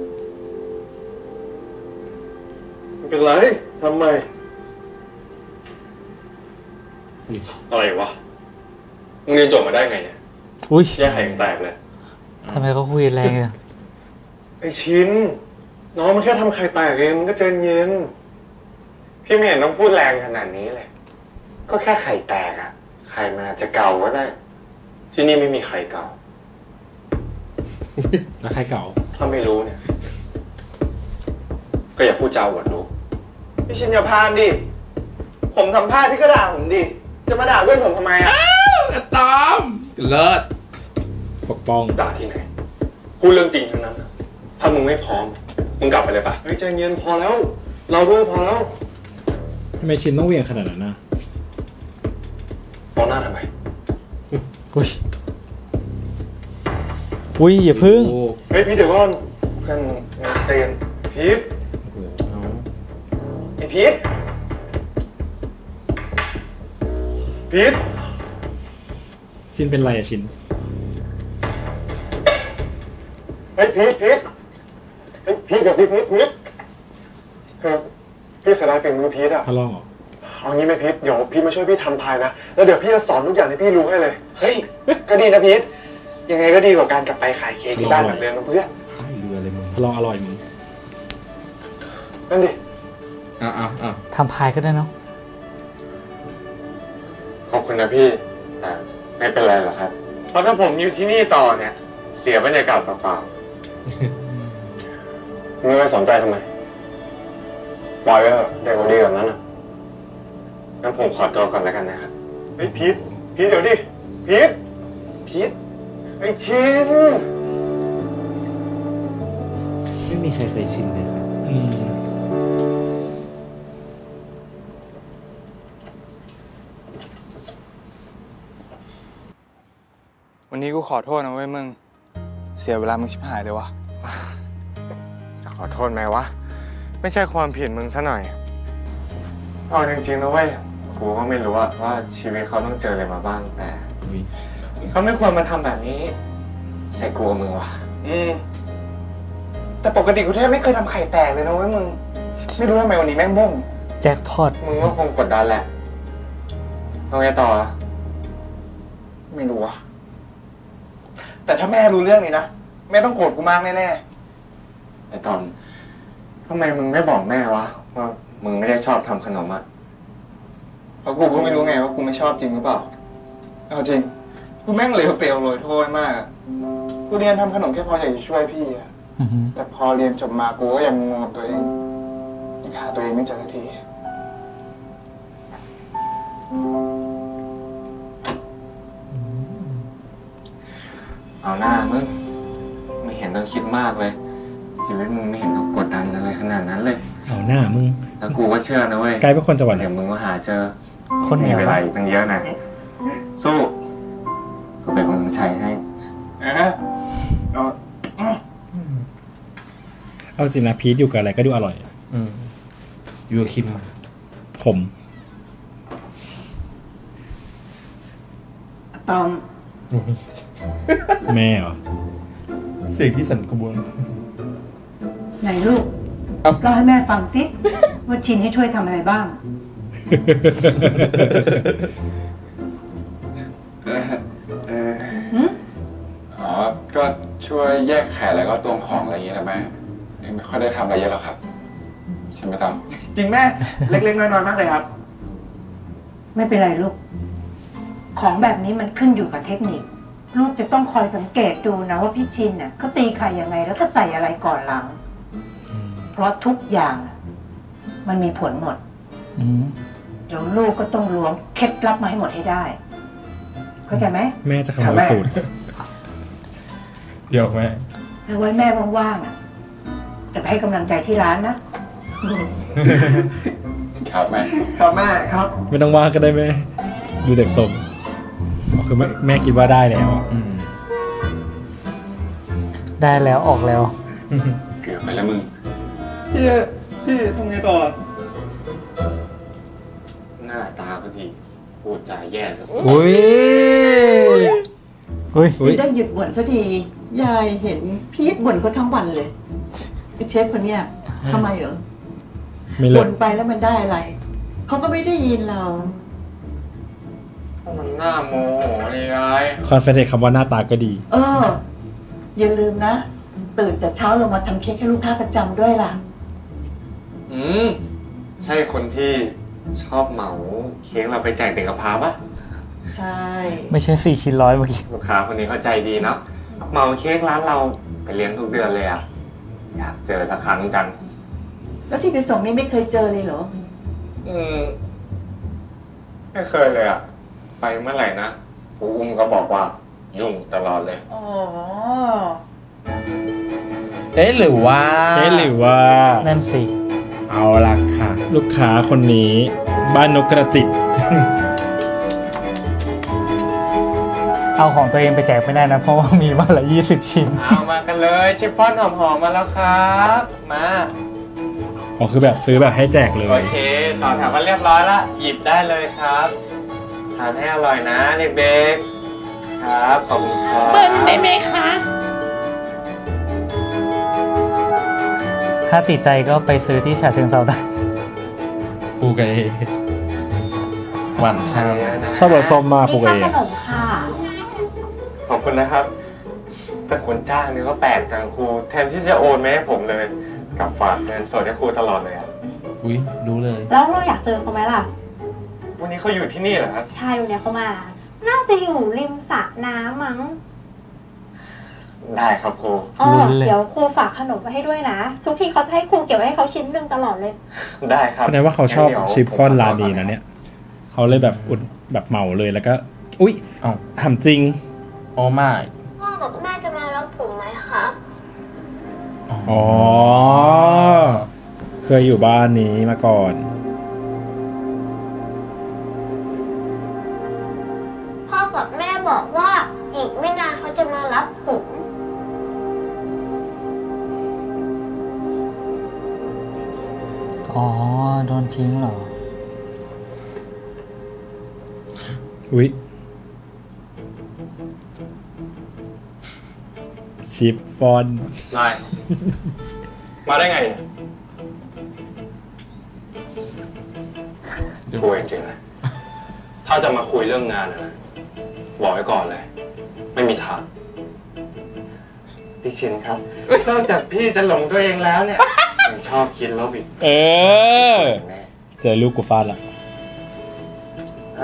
ไม่เป็นไรทำไม
อะไรวะ มึงเรียนจบมาได้ไงเนี่ย
อุ้ย
แยกไข่ยังแตกเลย
ทำไมเขาคุยแรงอ่ะ
ไอชินน้องมันแค่ทำไข่แตกเองมันก็ใจเย็น
พี่ไม่เห็นต้องพูดแรงขนาดนี้เลย ก็แค่ไข่แตกอะไข่มันอาจจะเก่าก็ได้
ที่นี่ไม่มีไข่เก่า
แล้วใครเก่า
ถ้าไม่รู้เนี่ย ก็อย่าพูดจาอวดรู้
พี่ชินอย่าพานดิ ผมทำพลาดพี่ก็ด่าผมดิ จะมาด่าเพื่อนผมทำไมอะ
ตามเลิศ
ปกป้อง
ด่าที่ไหน พูดเรื่องจริงทั้งนั้นนะถ้ามึงไม่พร้อม มึงกลับไปเลยปะ
เฮ้ยใจเย็นพอแล้ว เราด้วยพอแล้ว
ทำไมชินต้องเหวี่ยงขนาดนั้นนะ
มองหน้าทำไม
อุ้ย อุ้ยอย่าพึ่ง
โอ้
เฮ้ยพี่เดี๋ยวก่อน
เพื่อนเตือน
พีท
โหเอา
ไอพีท
พีท
ชินเป็นไรอะชิน
เฮ้ยพีทเฮ้ยพีทกับพีทพี่เสียดายฝีมือพีทอะ
พะล่องเหรอ
เอางี้ไหมพีทเดี๋ยวพีทมาช่วยพี่ทำพายนะแล้วเดี๋ยวพี่จะสอนทุกอย่างที่พี่รู้ให้เลย
เฮ้ย ก็ดีนะพีทยังไงก็ดีกว่าการกลับไปขายเค้กที่บ้านแบบเดิมนะเพื่อน
เรือเลยมึง
พะล่องอร่อยมึง
นั่นดิ
อ้าว
ทำพายก็ได้เนาะ
ขอบคุณนะพี่แต่ไม่เป็นไรหรอกครับ เพราะถ้าผมอยู่ที่นี่ต่อเนี่ย เสียบรรยากาศเปล่า
มึงไม่สนใจทำไมปล่อยไว้เถอะเด็กคนดีแบบนั้นนะงั้นผมขอตัวก่อนแล้วกันนะครับเฮ้ยพีทเดี๋ยวดิพีทไอ้ชิน
ไม่มีใครเคยชินเลยครับ
วันนี้กูขอโทษนะเว้ยมึงเสียเวลามึงชิบหายเลยวะจะขอโทษไหมวะไม่ใช่ความผิดมึงซะหน่อยเอาจริงๆนะเว้ยกูก็ไม่รู้ว่าชีวิตเขาต้องเจออะไรมาบ้างแต่เขาไม่ควรมาทำแบบนี้ใส่กูกับมึงวะแต่ปกติกูแทบไม่เคยทำไข่แตกเลยนะเว้ยมึงไม่รู้ทำไมวันนี้แม่งบ้ง
แจ็คพอต
มึงก็คงกดดันแหละเอาไงต่อไม่รู้อะแต่ถ้าแม่รู้เรื่องนี้นะแม่ต้องโกรธกูมากแน่ๆไอ้ตอนทำไมมึงไม่บอกแม่วะว่ามึงไม่ได้ชอบทำขนมอะเพราะกูก็ไม่รู้ไงว่ากูไม่ชอบจริงหรือเปล่าเอาจริงกูแม่งเหลวเปลวโรยโทษมากอะกูเรียนทำขนมแค่พออยากจะช่วยพี่อะแต่พอเรียนจบมากูก็ยังงงกับตัวเองยังหาตัวเองไม่เจอสักทีเอาหน้ามึงไม่เห็นต้องคิดมากเลยชีวิตมึงไม่เห็นต้องกดดันอะไรขนาดนั้นเลย
เอาหน้ามึง
แล้วกูก็เชื่อนะเว้ย
กลายเป็นคนจังหวัด
เดี๋ยวมึงมาหาเจอ
คนเหนียว
มีเวลาอีกตั้งเยอะนะสู้กูเป็นกำลังใจให้
เอาจริงนะพีทอยู่กับอะไรก็ดูอร่อย
อยู่กับคิม
ขม
ตอม
แม่เหรอ
เสียงที่สันกระบวน
ไหนลูกเล่าให้แม่ฟังสิว่าชินให้ช่วยทำอะไรบ้าง
อ๋อก็ช่วยแยกไข่แล้วก็ตวงของอะไรอย่างเงี้ยนะแม่ไม่ค่อยได้ทำอะไรเยอะหรอกครับใช่ไหมตอม
จริงแม่เล็กๆน้อยๆมากเลยครับ
ไม่เป็นไรลูกของแบบนี้มันขึ้นอยู่กับเทคนิคลูกจะต้องคอยสังเกตดูนะว่าพี่ชินเขาตีไข่ยังไงแล้วก็ใส่อะไรก่อนหลังเพราะทุกอย่างมันมีผลหมดเดี๋ยวลูกก็ต้องล้วงเคล็ดลับมาให้หมดให้ได้เข้าใจไหม
แม่จะขโมยสูตร
เดี๋ยวแม่
เอาไว้แม่ว่างๆจะไปให้กำลังใจที่ร้านนะครับ
แม่ครับแม่ครับ
ไม่ต้องว่าก็ได้แม่ดูเด็กสมคือแม่คิดว่าได้แล้ว
ได้แล้วออกแล้ว
เกือบไปแล้วมึง
พี่ทำไงต่อ
หน้าตาก็ดีพูดจาแย่สุด
อุ้ย
ได้หยุดบ่นสักทียายเห็นพีทบ่นเขาทั้งวันเลยเชฟคนเนี้ยทำไมเหรอบ่นไปแล้วมันได้อะไรเขาก็ไม่ได้ยินเรา
มันหน้าโมโหเลยยาย
คอนเฟนเทคคำว่าหน้าตาก็ดี
อย่าลืมนะตื่นแต่เช้าลงมาทำเค้กให้ลูกค้าประจำด้วยล่ะ
ใช่คนที่ชอบเหมาเค้กเราไปแจกเด็กกำพร้าปะ
ใช่
ไม่ใช่4 ชิ้น100เมื่อกี้
ลูกค้าคนนี้เข้าใจดีเนาะเหมาเค้กร้านเราไปเลี้ยงทุกเดือนเลยอ่ะอยากเจอสักครั้งจัง
แล้วที่ไปส่งนี่ไม่เคยเจอเลยเหรอ
ไม่เคยเลยอ่ะไปเมื่อไหร่นะครูอุ้มก็บอกว่ายุ่งตลอดเลย
หรือว่า
นั่นสิ
เอาล่ะค่ะลูกค้าคนนี้บ้านนกกระจิบ
เอาของตัวเองไปแจกไม่ได้นะเพราะว่ามีวันละ20 ชิ้น
เอามากันเลยชิฟฟ่อนหอมๆมาแล้วครับมา
คือแบบซื้อแบบให้แจกเลย
โอเคต่อแถวมาเรียบร้อยละหยิบได้เลยครับทานให้อร่อยนะเด็กๆครับขอบคุณครับ
เปิ้ลได้ไหมคะ
ถ้าติดใจก็ไปซื้อที่ฉะเชิงเทราได้
ปูเกย์หวานช่าง
ชอบแบบส้มมาปูเกย์
ขอบคุณนะครับแต่คนจ้างนี่ก็แปลกจังครูแทนที่จะโอนมาให้ผมเลยกับฝากเงินสดให้ครูตลอดเลยอ่ะ
รู้เลย
แล้วเราอยากเจอเขาไหมล่ะ
วันนี้เขาอยู่ที่นี่เหรอครับ
ใช่วันนี้เขามาน่าจะอยู่ริมสระน้ำมั้ง
ได้ครับครู
อ๋อเดี๋ยวครูฝากขนมไว้ให้ด้วยนะ ทุกทีเขาจะให้ครูเก็บไว้ให้เขาชิ้นหนึ่งตลอดเลย
ได้ครับ
แสดงว่าเขาชอบชิปฟอนร้านนี้นะเนี่ยเขาเลยแบบอุดแบบเหมาเลยแล้วก็อุ๊ยถามจริง
โอ้ไม่
พ่อกับแม่จะมารับผมไหมครับ
อ๋อเคยอยู่บ้านนี้มาก่อน
พ่อกับแม่บอกว่าอีกไม่นานเขาจะมารับผม
อ๋อโดนทิ้งเหรอ
อุ๊ยชิปฟอน
นาย มาได้ไงเนี่ยช่วยจริงๆเลยถ้าจะมาคุยเรื่องงานนะบอกไว้ก่อนเลย ไม่มีทาง
พี่ชินครับนอกจากพี่จะหลงตัวเองแล้วเนี่ยยังชอบคิดลบอีก
เจอลูกกูฟาดละ
อะ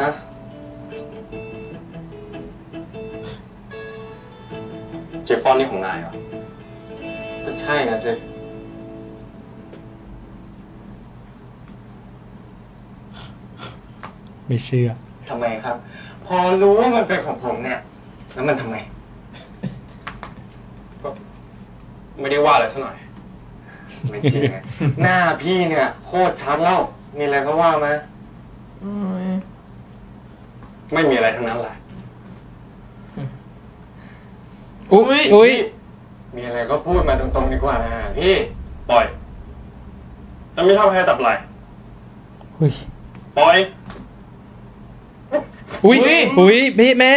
เจฟฟอนนี่ของนายเหรอ
ก็ใช่นะสิ
ไม่เชื่อ
ทำไมครับ พอรู้ว่ามันเป็นของผมเนี่ยแล้วมันทำไม
ไม่ได้ว่าอะไรซะหน่อย
ไม่จริงอะ หน้าพี่เนี่ยโคตรชัดแล้วมีอะไรก็ว่ามา
ไม่มีอะไรทั้งนั้นแหละ
อุ๊ย
มีอะไรก็พูดมาตรงๆดีกว่านะพี่
ปล่อยแล้วไม่ชอบให้ตับไหล
อุ๊ย
ปล่อย
อุ๊ยพี่แม่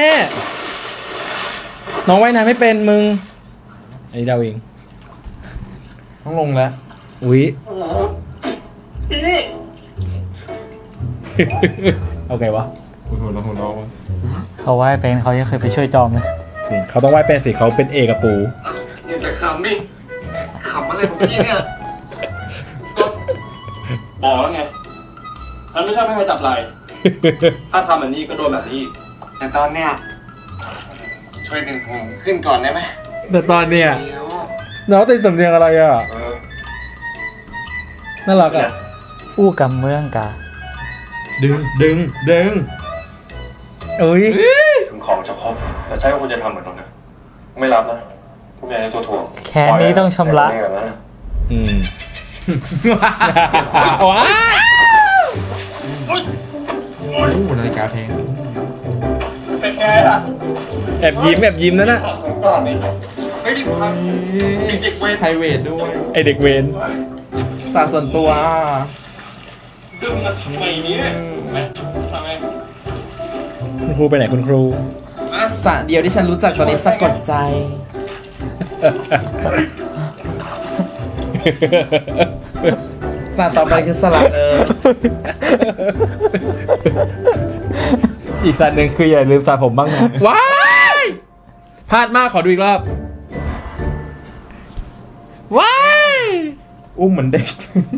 น้องว่ายน้ำไม่เป็นมึงไอ้เดาเอง
ต้องลงแล้ว
อุ๊ยเอาไงวะ
หัวน้อง
เขาว่ายเป็นเขายังเคยไปช่วยจอมเลย
จริงเขาต้องว่ายเป็นสิเขาเป็นเอกับปู
ยังจะขำอีกขำอะไรของพี่เนี่ย
บอกแล้วไงฉันไม่ชอบให้ใครจับไหล ถ้าทำแบบนี้ก็โดนแบบนี้อีก
แต่ตอนเนี้ยช่วยดึงผมขึ้นก่อนได้ไหม
แต่ตอนเนี้ยน้องติดสำเนียงอะไรอ่ะน่ารักอ่ะ
อู้กำเมืองกา
ดึงอุ๊ย
ถึงของจะครบแต่ใช่ว่าคุณจะทำเหมือนตรงนั้นไม่รับนะคุณยายจะถั่ว
แค่นี้ต้องชำระ
แบบนั้น
ว้า
นาฬิกาเพลง
เป็นไงล่ะ
แอบยิ้มนั่นน่ะ
ก่อนนี่ไม่ได้พังเด็กเวร
ไพรเวทด้วย
ไอเด็กเวน
สาส่วนตัว
ดึงมาทำไมเนี่ยทำไม
คุณครูไปไหนคุณครู
สระเดียวที่ฉันรู้จักตอนนี้สะกดใจ สระต่อไปคือสระ
อีกสัตว์หนึ่งคืออย่าลืมสระผมบ้างนะว้ายพลาดมากขอดูอีกรอบว้าย
อุ้มเหมือนเด็ก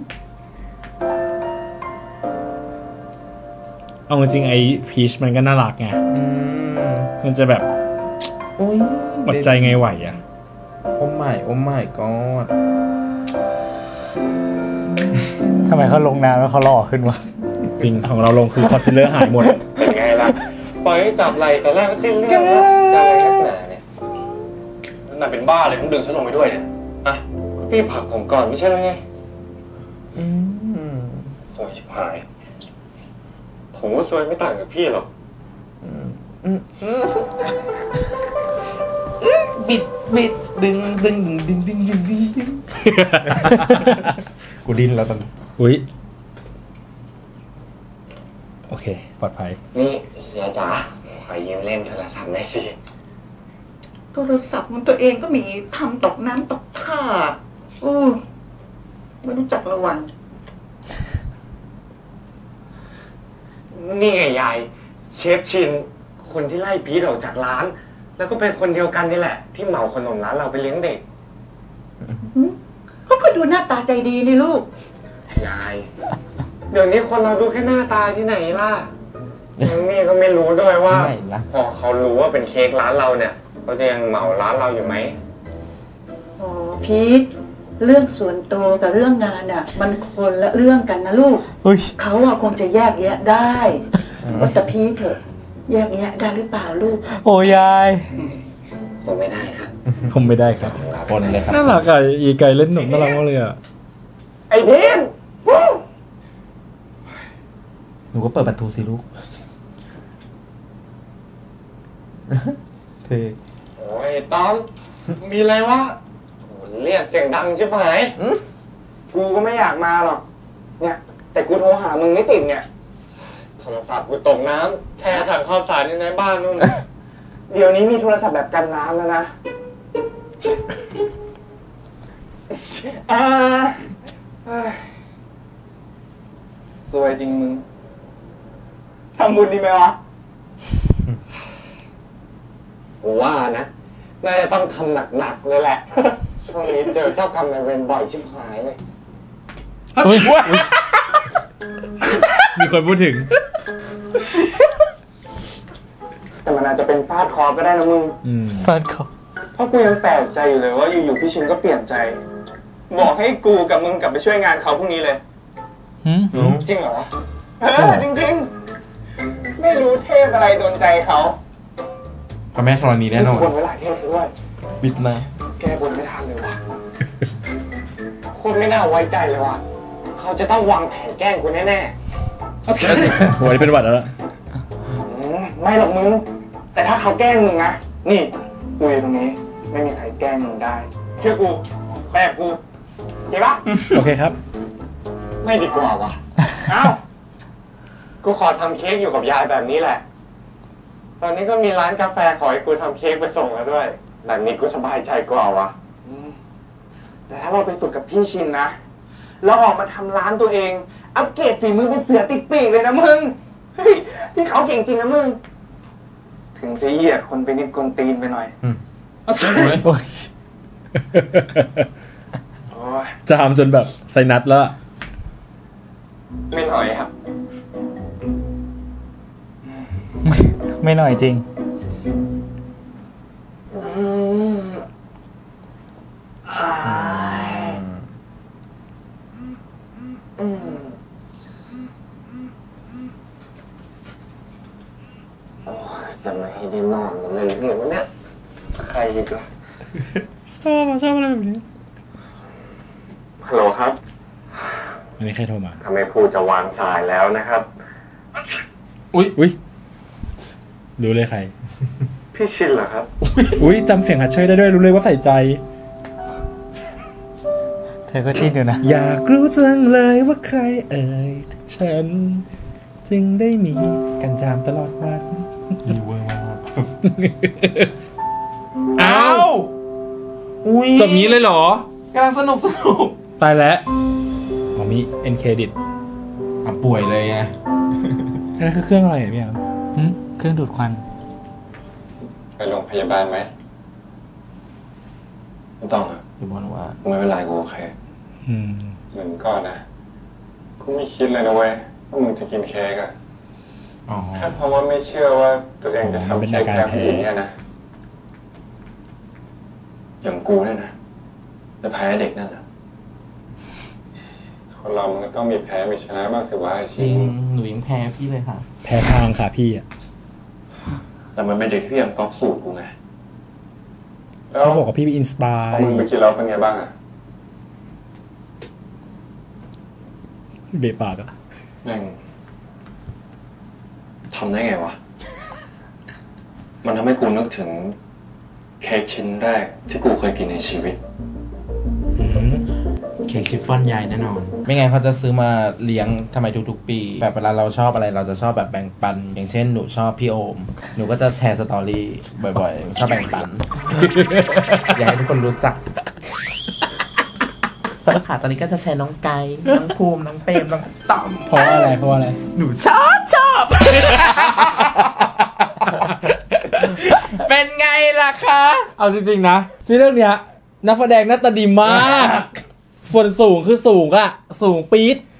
เอาจริงๆไอ้พีชมันก็น่ารักไงมันจะแบบอดใจไงไหวอ่ะ
โอ้ไม่ก็อด
ทำไมเขาลงน้ำแล้วเขาหล่อขึ้นวะ
จริงของเราลงคือคอนซีลเลอร์หายหมด
เป็นไงล่ะ ปล่อยให้จับไหล่แต่แรกก็สิ้นเรื่องแล้วจะอะไรนักหนาเนี่ย
นายเป็นบ้าเลยต้องดึงฉันลงไปด้วยเนี่ยอะ
พี่ผลักผมก่อนไม่ใช่หรือไง
สวยชิบหาย
ผมก็ซวยไม่ต่างกับพี่หรอก
บิดดึงกูดิ้นแล้วตอน
อุ๊ยโอเคปลอดภัย
นี่เสียจ๋าขอยืมเล่นโทรศัพท์ได้สิ
โทรศัพท์มันตัวเองก็มีทำตกน้ำตกท่าไม่รู้จักระวัง
นี่ไงยาย เชฟชิน คนที่ไล่พีทออกจากร้าน แล้วก็เป็นคนเดียวกันนี่แหละ ที่เหมาขนมร้านเราไปเลี้ยงเด็ก
เขาก็ดูหน้าตาใจดีนี่ลูก
ยาย เดี๋ยวนี้คนเราดูแค่หน้าตาที่ไหนล่ะนี่ก็ไม่รู้ด้วยว่า พอเขารู้ว่าเป็นเค้กร้านเราเนี่ยเขาจะยังเหมาร้านเราอยู่ไหม
พีทเรื่องส่วนตัวกับเรื่องงานอ่ะ มันคนละเรื่องกันนะลูกเขาอะคงจะแยกแยะได้ว่าแต่พีทเถอะแยกแยะได้หรือเปล่าลูก
โอ้ยาย
ผมไม่ได้ครับ
ผมไม่ได้ครับ
คนเลยครับ
น่ารักอ่ะอีไก่เล่นหนุ่มน่ารักมากเลยอ่ะ
ไอ้พีท
หนูก็เปิดประตูสิลูกเท่
โอ้ยตอมมีอะไรวะโหเรียกเสียงดังชิบหายกูก็ไม่อยากมาหรอกเนี่ยแต่กูโทรหามึงไม่ติดเนี่ยโทรศัพท์กูตกน้ำแช่ถังข้าวสารอยู่ในบ้านนู่น เดี๋ยวนี้มีโทรศัพท์แบบกันน้ำแล้วนะสวยจริงมึงทำบุญดีไหมวะกูว่านะน่าจะต้องทำหนักๆเลยแหละ ช่วงนี้เจอเจ้ากรรมนายเวรบ่อยชิบหายเลย
มีคนพูดถึง
แต่มันอาจจะเป็นฟาดคอก็ได้นะมึง
ฟาดคอ
เพราะกูยังแปลกใจอยู่เลยว่าอยู่ๆพี่ชินก็เปลี่ยนใจ บอกให้กูกับมึงกลับไปช่วยงานเขาพรุ่งนี้เลยจริงเหรอจริงๆไม่รู้เทพอะไรโดนใจเขา
พระแม่ธรณีแน่นอน
บนไว้หลายเทพด้วย
บิดมา
แกบนไม่ทันเลยว่ะคนไม่น่าไว้ใจเลยว่ะเขาจะต้องวางแผนแกล้งกูแน่ๆ
โอ้ยเป็นหวัดแล้วล่ะ
ไม่หรอกมึงแต่ถ้าเขาแกล้งมึงนะนี่กูอยู่ตรงนี้ไม่มีใครแกล้งมึงได้เชื่อกูแปลกกูเห็นปะ
โอเคครับ
ไม่ดีกว่าวะเอ้ากูขอทำเค้กอยู่กับยายแบบนี้แหละตอนนี้ก็มีร้านกาแฟขอให้กูทำเค้กไปส่งแล้วด้วยแบบนี้กูสบายใจกว่าวะแต่ถ้าเราไปฝึกกับพี่ชินนะเราออกมาทำร้านตัวเองอัปเกรดฝีมือเป็นเสือติดปีกเลยนะมึงเฮ้ยพี่เขาเก่งจริงนะมึงถึงจะเหยียดคนไปนิดกลตีนไปหน่อยโอ้ย
จะทำจนแบบไซนัสแล้ว
ไม่หน่อยครับ
ไม่หน่อยจริง
จะไม่ให้ได้นอนกันเลยเหรอวะเนี่ยใครอีกล่ะ
ชอบอะไรแบบนี้
ฮัลโหลครับ
อันนี้ใครโทรมา
ทำไมพูดจะวางสายแล้วนะครับ
อุ้ยรู้เลยใคร
พี่ชินเหรอครับ
อุ้ยจำเสียงฮัตเชยได้ด้วยรู้เลยว่าใส่ใจ
เธอก็จิ้นอยู่นะ
อยากรู้จังเลยว่าใครเอ่ยฉันจึงได้มีกันจามตลอดวันอีเวอร์มากอ้าวจบงี้เลยเหรอก
ำลังสนุก
ตายแล้วอ๋อมีเอ็นเครดิต
ป่วยเลยไง
นั่นคือเครื่องอะไรเนี่ย
เครื่องดูดควัน
ไปโรงพยาบาลไหมไม่ต้องอ่ะ
พี่บอลว่า
ไม่เป็นไรกูโอเคเหมือนก่อนนะกูไม่คิดเลยนะเว้ยว่ามึงจะกินเค้กอะแค่เพราะว่าไม่เชื่อว่าตัวเองจะทำเค้กแพ้ผู้หญิงเนี่ยนะอย่างกูเนี่ยนะจะแพ้เด็กนั่นแหละคนเรามันก็ต้องมีแพ้มีชนะบ้างสิวะไอ้
จริงหนูยังแพ้พี่เลยค่ะ
แพ้ทางค่ะพี่อ่ะ
แต่มันเป็นเด็กที่ยังก๊อปสูตรกูไง
เขาบอกว่าพี่เป็นอินสปาย
พอมึงไปกินแล้วเป็นไงบ้างอะ
เบะปากอ่ะ
แม่งทำได้ไงวะ มันทำให้กูนึกถึงเค้กชิ้นแรกที่กูเคยกินในชีวิต
เค้กชิฟฟ่อนใหญ่แน่นอน ไม่งั้นเขาจะซื้อมาเลี้ยงทำไมทุกๆปี แบบเวลาเราชอบอะไรเราจะชอบแบบแบ่งปัน อย่างเช่นหนูชอบพี่โอม หนูก็จะแชร์สตอรี่บ่อยๆ ชอบแบ่งปัน อยากให้ทุกคนรู้จักค่ะตอนนี้ก็จะแชร์น้องไก่น้องภูมิน้องเปรมน้องต้อม
เพราะอะไรเพราะอะไร
หนูชอบ เป็นไงล่ะคะ
เอาจริงๆนะซีเรื่องเนี้ยนักแสดงหน้าตาดีมากส่วนสูงคือสูงอะสูงปี๊ด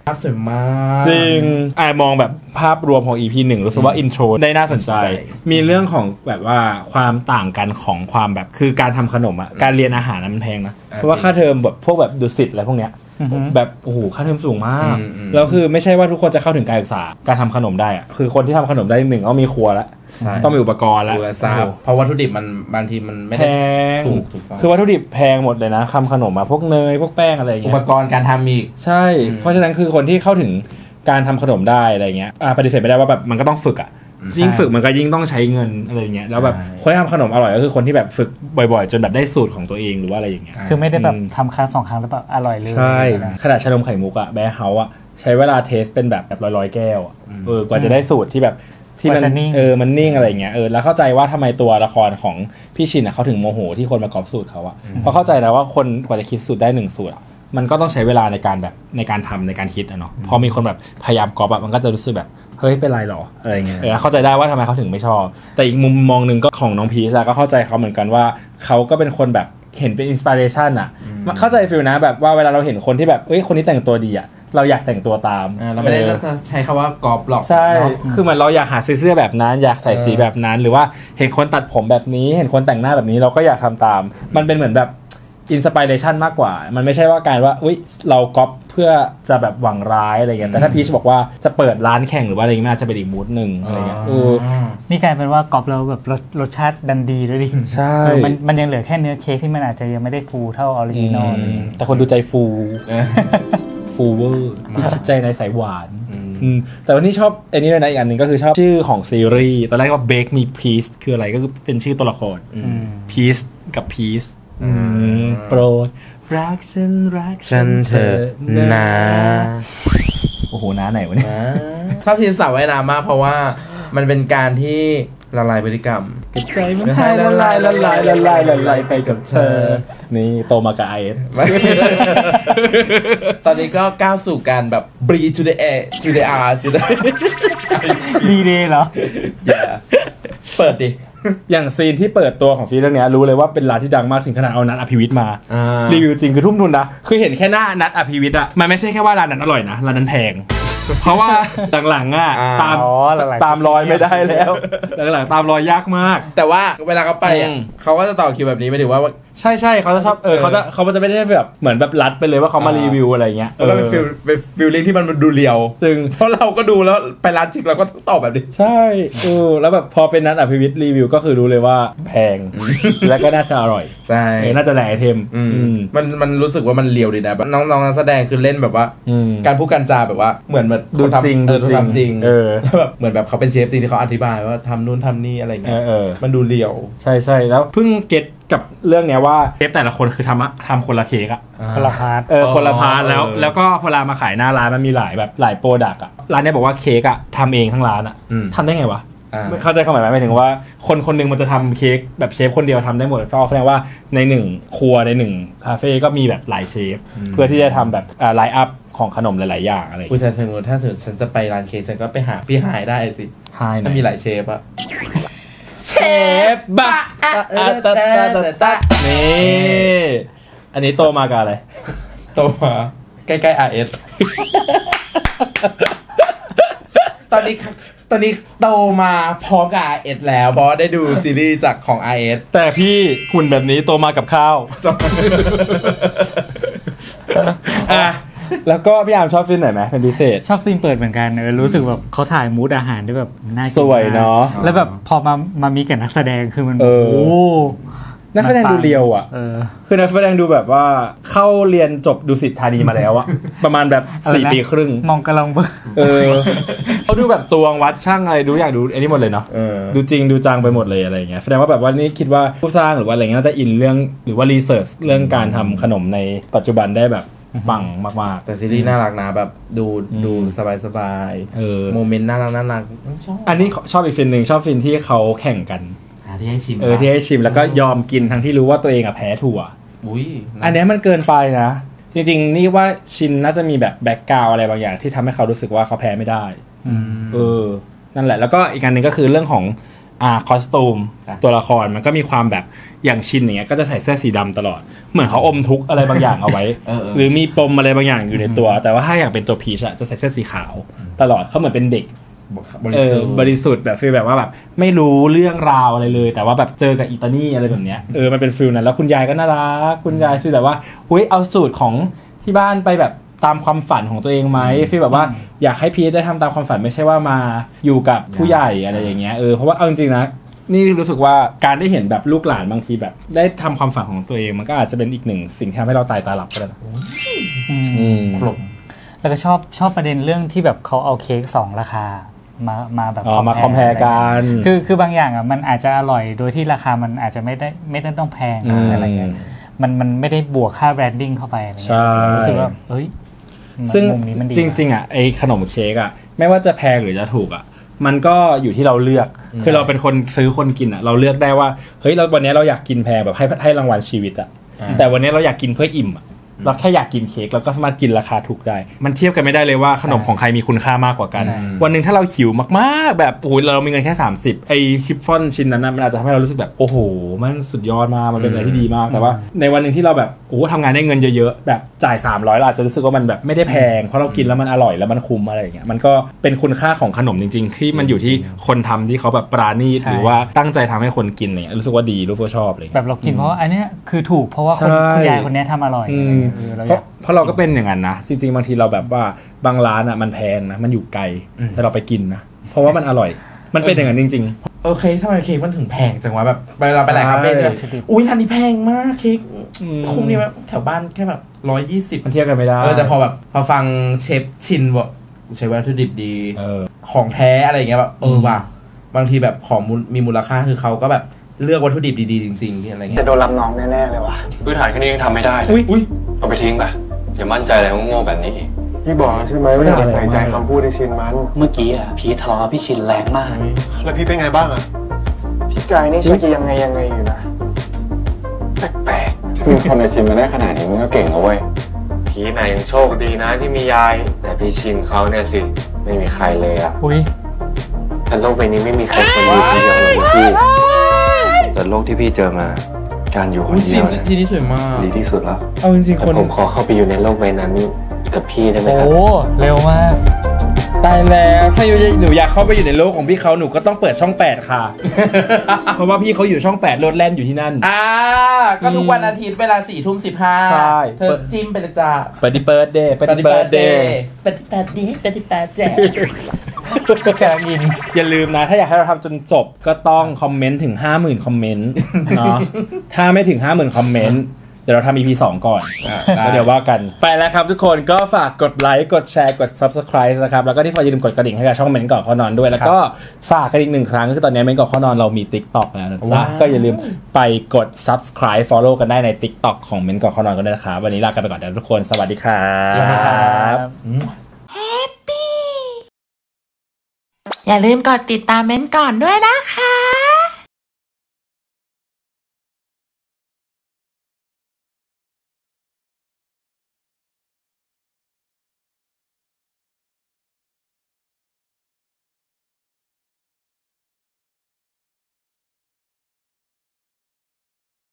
ภาพสวยมาก
จริงมองแบบภาพรวมของ EP 1รู้สึกว่าอินโทรได้น่าสนใจมีเรื่องของแบบว่าความต่างกันของความแบบคือการทำขนมอ่ะการเรียนอาหารมันแพงนะเพราะว่าค่าเทอมแบบพวกแบบดุสิตอะไรพวกเนี้ยแบบโอ้โหค่าเทอมสูงมากแล้วคือไม่ใช่ว่าทุกคนจะเข้าถึงการศึกษาการทำขนมได้อ่ะคือคนที่ทำขนมได้หนึ่งต้องมีครัวแล้วต้องมีอุปกรณ์แล้ว
เพราะวัตถุดิบมันบางทีมันไม่ได้ถูก
คือวัตถุดิบแพงหมดเลยนะทำขนมมาพวกเนยพวกแป้งอะไรอย่างเงี้ย
อุปกรณ์การทำอีก
ใช่เพราะฉะนั้นคือคนที่เข้าถึงการทำขนมได้อะไรเงี้ยปฏิเสธไม่ได้ว่าแบบมันก็ต้องฝึกอ่ะยิ่งฝึกมันก็ยิ่งต้องใช้เงินอะไรเงี้ยแล้วแบบคนที่ทำขนมอร่อยก็คือคนที่แบบฝึกบ่อยๆจนแบบได้สูตรของตัวเองหรือว่าอะไรอย่างเงี้ย
คือไม่ได้แบบทำครั้ง2 ครั้งแล้วแบบอร่อยเลย
ใช่ขนาดชานมไข่มุกอะแบร์เฮาส์อะใช้เวลาเทสเป็นแบบร้อยแก้วกว่าจะได้สูตรที่แบบที่มันมันนิ่งอะไรเงี้ยแล้วเข้าใจว่าทำไมตัวละครของพี่ชินอะเขาถึงโมโหที่คนมากอบสูตรเขาอะเพราะเข้าใจนะว่าคนกว่าจะคิดสูตรได้1สูตรอะมันก็ต้องใช้เวลาในการแบบในการทำในการคิดอะเนาะพอมีคนแบบพยายามก๊อปอะมันก็จะรู้สึกแบบเฮ้ยเป็นไรหรออะไรเงี้ยเข้าใจได้ว่าทำไมเขาถึงไม่ชอบแต่อีกมุมมองนึงก็ของน้องพีชก็เข้าใจเขาเหมือนกันว่าเขาก็เป็นคนแบบเห็นเป็นอินสปิเรชันอะเข้าใจฟิลนะแบบว่าเวลาเราเห็นคนที่แบบคนนี้แต่งตัวดีอะเราอยากแต่งตัวตาม
เราไม่ได้จะใช้คำว่ากอบหรอก
ใช่คือเหมือนเราอยากหาเสื้อแบบนั้นอยากใส่สีแบบนั้นหรือว่าเห็นคนตัดผมแบบนี้เห็นคนแต่งหน้าแบบนี้เราก็อยากทำตามมันเป็นเหมือนแบบอินสปิเรชันมากกว่ามันไม่ใช่ว่าการว่าเราก๊อปเพื่อจะแบบหวังร้ายอะไรเงี้ยแต่ถ้าพีชบอกว่าจะเปิดร้านแข่งหรือว่าอะไรเงี้ยมันอาจจะเป็นอีกมูดนึงอะไรเงี้ย
นี่กลายเป็นว่ากอบเราแบบรสชาติดันดีด้วยดิ
ใช่
มันยังเหลือแค่เนื้อเค้กที่มันอาจจะยังไม่ได้ฟูเท่าออริจินอล
แต่คนดูใจฟูฟูเวอร์พิชิตใจในสายหวานแต่วันนี้ชอบอันนี้เลยนะอีกอันหนึ่งก็คือชอบชื่อของซีรีส์ตอนแรกว่า Bake Me Peace คืออะไรก็คือเป็นชื่อตัวละคร Peace กับ Peace โปรดรักฉันเธอนะโอ้โหน้าไหนวะเนี่ย
ชอบทีมสาวว่ายน้ำมากเพราะว่ามันเป็นการที่ละลายพฤติกรรม
ใจมันให้ละลายไปกับเธอนี่โตมากับไอเอส
ตอนนี้ก็ก้าวสู่การแบบ breathe to the air to the R to the
ดีเดย์เหรอ
เปิดดิ
อย่างซีนที่เปิดตัวของฟีเรื่องนี้รู้เลยว่าเป็นร้านที่ดังมากถึงขนาดเอานัทอภิวิทย์มารีวิวจริงคือทุ่มทุนนะคือเห็นแค่หน้านัทอภิวิทย์อะมันไม่ใช่แค่ว่าร้านนั้นอร่อยนะร้านนั้นแพงเพราะว่าหลังๆอ่ะตามรอยไม่ได้แล้วหลังๆตามรอยยากมาก
แต่ว่าเวลาเขาไปเขาก็จะต่อคิวแบบนี้ไม่ถือว่า
ใช่เขาจะชอบเขาจะไม่ได้แบบเหมือนแบบรัดไปเลยว่าเขามารีวิวอะไรเงี้ย
แล้วก็เป็นฟิลลิ่งที่มันดูเรียว
ซึ่ง
เพราะเราก็ดูแล้วไปร้านจริงเราก็ตอบแบบนี้
ใช่แล้วแบบพอเป็นนัทอภิวิทย์รีวิวก็คือรู้เลยว่าแพงแล้วก็น่าจะอร่อย
ใช่
น่าจะแหล่ไอเทม
มันรู้สึกว่ามันเรียวดีนะน้องนักแสดงคือเล่นแบบว่าการพูดการจาแบบว่าเหมือน
ดูจริง
แล้วแบบเหมือนแบบเขาเป็นเชฟจริงที่เขาอธิบายว่าทำนู่นทำนี่อะไรเงี้ยมันดูเรียว
ใช่แล้วเพิ่งเก็ตกับเรื่องเนี้ยว่าเชฟแต่ละคนคือทำคนละเค้กอะ
คนละพาร์ท
คนละพาร์ทแล้วก็พอมาขายหน้าร้านมันมีหลายโปรดักต์อะร้านเนี้ยบอกว่าเค้กอะทำเองทั้งร้านอะทำได้ไงวะเข้าใจความหมายไหมหมายถึงว่าคนนึงมันจะทำเค้กแบบเชฟคนเดียวทำได้หมดแสดงว่าใน1ครัวใน1คาเฟ่ก็มีแบบหลายเชฟเพื่อที่จะทำแบบไลน์อัพของขนมหลายๆอย่างอะไร
ถ้าสมมติฉันจะไปร้านเค้กฉันก็ไปหาพี่ไฮได้สิถ้ามีหลายเชฟอะ
เชฟบะนี่อันนี้โตมากับอะไร
โตมาใกล้ๆ RS ตอนนี้โตมาพร้อมกับ RS แล้วเพราะได้ดูซีรีส์จากของ RS
แต่พี่หุ่นแบบนี้โตมากับข้าวแล้วก็พี่อาร์มชอบซีนไหนไหมเป็นพิเศษ
ชอบซีนเปิดเหมือนกันรู้สึกแบบเขาถ่ายมูดอาหารได้แบบน่ากิน
สวยเนาะ
แล้วแบบพอมามีกับนักแสดงคือมัน
นักแสดงดูเรียวอ่ะคือนักแสดงดูแบบว่าเข้าเรียนจบดุสิตธานีมาแล้วอ่ะประมาณแบบ4 ปีครึ่ง
มองกระลองเบอร์
เขาดูแบบตวงวัดช่างอะไรดูอยากดูไอ้นี่หมดเลยเนาะดูจริงดูจังไปหมดเลยอะไรอย่างเงี้ยแสดงว่าแบบว่านี่คิดว่าผู้สร้างหรือว่าอะไรเงี้ยน่าจะอินเรื่องหรือว่ารีเสิร์ชเรื่องการทำขนมในปัจจุบันได้แบบปังมากๆ
แต่ซีรีส์น่ารักนะแบบดูสบายโมเมนต์น่ารัก
อันนี้ชอบอีกฟินหนึ่งชอบฟินที่เขาแข่งกัน
ที่ให้ชิม
ที่ให้ชิมแล้วก็ยอมกินทั้งที่รู้ว่าตัวเองแพ้ถั่วอันนี้มันเกินไปนะจริงๆนี่ว่าชินน่าจะมีแบบแบ็คกราวด์อะไรบางอย่างที่ทำให้เขารู้สึกว่าเขาแพ้ไม่ได้นั่นแหละแล้วก็อีกอันนึงก็คือเรื่องของคอสตูมตัวละครมันก็มีความแบบอย่างชินอย่างเงี้ยก็จะใส่เสื้อสีดำตลอดเหมือนเขาอมทุกข์อะไรบางอย่างเอาไว้หรือมีปมอะไรบางอย่างอยู่ในตัวแต่ว่าถ้าอย่างเป็นตัวพีชอะจะใส่เสื้อสีขาวตลอดเขาเหมือนเป็นเด็กบริสุทธิ์แบบฟีลแบบว่าแบบไม่รู้เรื่องราวอะไรเลยแต่ว่าแบบเจอกับอิตานี่อะไรแบบเนี้ยมันเป็นฟีลนั้นแล้วคุณยายก็น่ารักคุณยายฟีลแบบว่าหุ้ยเอาสูตรของที่บ้านไปแบบตามความฝันของตัวเองไหมฟีลแบบว่าอยากให้พีชได้ทำตามความฝันไม่ใช่ว่ามาอยู่กับผู้ใหญ่อะไรอย่างเงี้ยเพราะว่าเอาจริงๆนะนี่รู้สึกว่าการได้เห็นแบบลูกหลานบางทีแบบได้ทำความฝันของตัวเองมันก็อาจจะเป็นอีกหนึ่งสิ่งที่ทำให้เราตายตาหลับก็ได้
ครบแล้วก็ชอบประเด็นเรื่องที่แบบเขาเอาเค้ก2ราคามาแบบ
มาคอมแพร์กัน
คือบางอย่างอ่ะมันอาจจะอร่อยโดยที่ราคามันอาจจะไม่ได้ต้องแพงอะไรเงี้ยมันไม่ได้บวกค่าแบรนดิ้งเข้าไปอะไรเงี้ยรู้สึกว่าเฮ้ย
ซึ่งจริงๆอ่ะไอ้ขนมเค้กอ่ะไม่ว่าจะแพงหรือจะถูกอ่ะมันก็อยู่ที่เราเลือกคือเราเป็นคนซื้อคนกินอ่ะเราเลือกได้ว่าเฮ้ยเราวันนี้เราอยากกินแพงแบบให้รางวัลชีวิตอ่ะแต่วันนี้เราอยากกินเพื่ออิ่มเราแค่อยากกินเค้กเราก็สามารถกินราคาถูกได้มันเทียบกันไม่ได้เลยว่าขนมของใครมีคุณค่ามากกว่ากันวันนึงถ้าเราหิวมากๆแบบโอ้โหเรามีเงินแค่30ไอชิฟฟ่อนชิ้นนั้นมันอาจจะทำให้เรารู้สึกแบบโอ้โหมันสุดยอดมากมันเป็นอะไรที่ดีมากแต่ว่าในวันนึงที่เราแบบโอ้ทำงานได้เงินเยอะๆแบบจ่าย300เราอาจจะรู้สึกว่ามันแบบไม่ได้แพงเพราะเรากินแล้วมันอร่อยแล้วมันคุ้มอะไรอย่างเงี้ยมันก็เป็นคุณค่าของขนมจริงๆที่มันอยู่ที่คนทำที่เขาแบบปราณีตหรือว่าตั้งใจทำให้คนกินเนี่ยรู้สึกว่าดีรู้สึกว่าชอบเลย
แบบเรากินเพราะอันนี้คือถูกเพราะว่าคุณยายคนนี้ทำอร่อย
เพราะเราก็เป็นอย่างนั้นนะจริงๆบางทีเราแบบว่าบางร้านอ่ะมันแพงนะมันอยู่ไกลแต่เราไปกินนะเพราะว่ามันอร่อยมันเป็นอย่างนั้นจริง
ๆโอเคทำไมเค้กมันถึงแพงจังวะแบบเราไปหลายคาเฟ่ใช่ไหมอุ้ยอันนี้แพงมากเค้กคุ้มนี่แบบแถวบ้านแค่แบบ120
มันเทียบกันไม่ได้
แต่พอฟังเชฟชินบอกใช้วัตถุดิบดีของแท้อะไรอย่างเงี้ยแบบว่ะบางทีแบบของมีมูลค่าคือเขาก็แบบเลือกวัตถุดิบดีๆจริงๆอะไรเงี้ย
จะโดนรับน้องแน่ๆเลยว่ะ
พื้นฐานแค่นี้ยังทำไม่ได้เลยเอาไปทิ้งไปอย่ามั่นใจอะไรโง่ๆแบบนี้อีก
พี่บอกใช่ไหมว่าอย่าใส่ใจคำพูดในชินมัน
เมื่อกี้อ่ะพี่ทะเลาะพี่ชินแรงมาก
แล้วพี่เป็นไงบ้างอ่ะ
พี่กายนี่ชักจะยังไงอยู่นะแปลก
ๆคือคนในชินมาได้ขนาดนี้มันก็เก่งนะเว้ยพี่ไหนยังโชคดีนะที่มียายแต่พี่ชินเขาเนี่ยสิไม่มีใครเลยอ่ะแต่โลกใบนี้ไม่มีใครคนดีคนเดียวหรอกพี่แต่โลกที่พี่เจอมาการอยู่คนเดียวเนี่ย
ที่นี่สวยมาก
ดีที่สุดแล้ว
เอาจริงๆคน
ผมขอเข้าไปอยู่ในโลกใบนั้นกับพี่ได้ไหมครับ
โอ้เร็วมาก
ตายแล้วถ้าหนูอยากเข้าไปอยู่ในโลกของพี่เขาหนูก็ต้องเปิดช่อง8ค่ะ เพราะว่าพี่เขาอยู่ช่อง8โลดแล่นอยู่ที่นั่น
ก็ทุกวันอาทิตย์เวลา4:15
ใช่
เธอจิ้มไปเลยจ้า
เปิดดิเปิดเดย์
เปิดดิเปิดเดย์เปิดดิเปิดเดย์เปิดดิเปิดแจก
แกยินอย่าลืมนะถ้าอยากให้เราทำจนจบก็ต้องคอมเมนต์ถึง 50,000 คอมเมนต์เนาะถ้าไม่ถึง 50,000 คอมเมนต์เดี๋ยวเราทำ EP 2 ก่อนแล้วเดี๋ยวว่ากันไปแล้วครับทุกคนก็ฝากกดไลค์กดแชร์กด Subscribe นะครับแล้วก็ที่ฝากอย่าลืมกดกระดิ่งให้กับช่องเม้นก่อนเข้านอนด้วยแล้วก็ฝากกันอีก1 ครั้งคือตอนนี้เม้นก่อนเข้านอนเรามี TikTok แล้วนะจ๊ะก็อย่าลืมไปกด Subscribe Follow กันได้ใน TikTok ของเม้นก่อนเข้านอนกันด้วยนะครับวันนี้ลากันไปก่อนนะทุกคนสวัสดีครับ
อย่าลืมกดติดตามเม้นก่อนด้วยนะคะ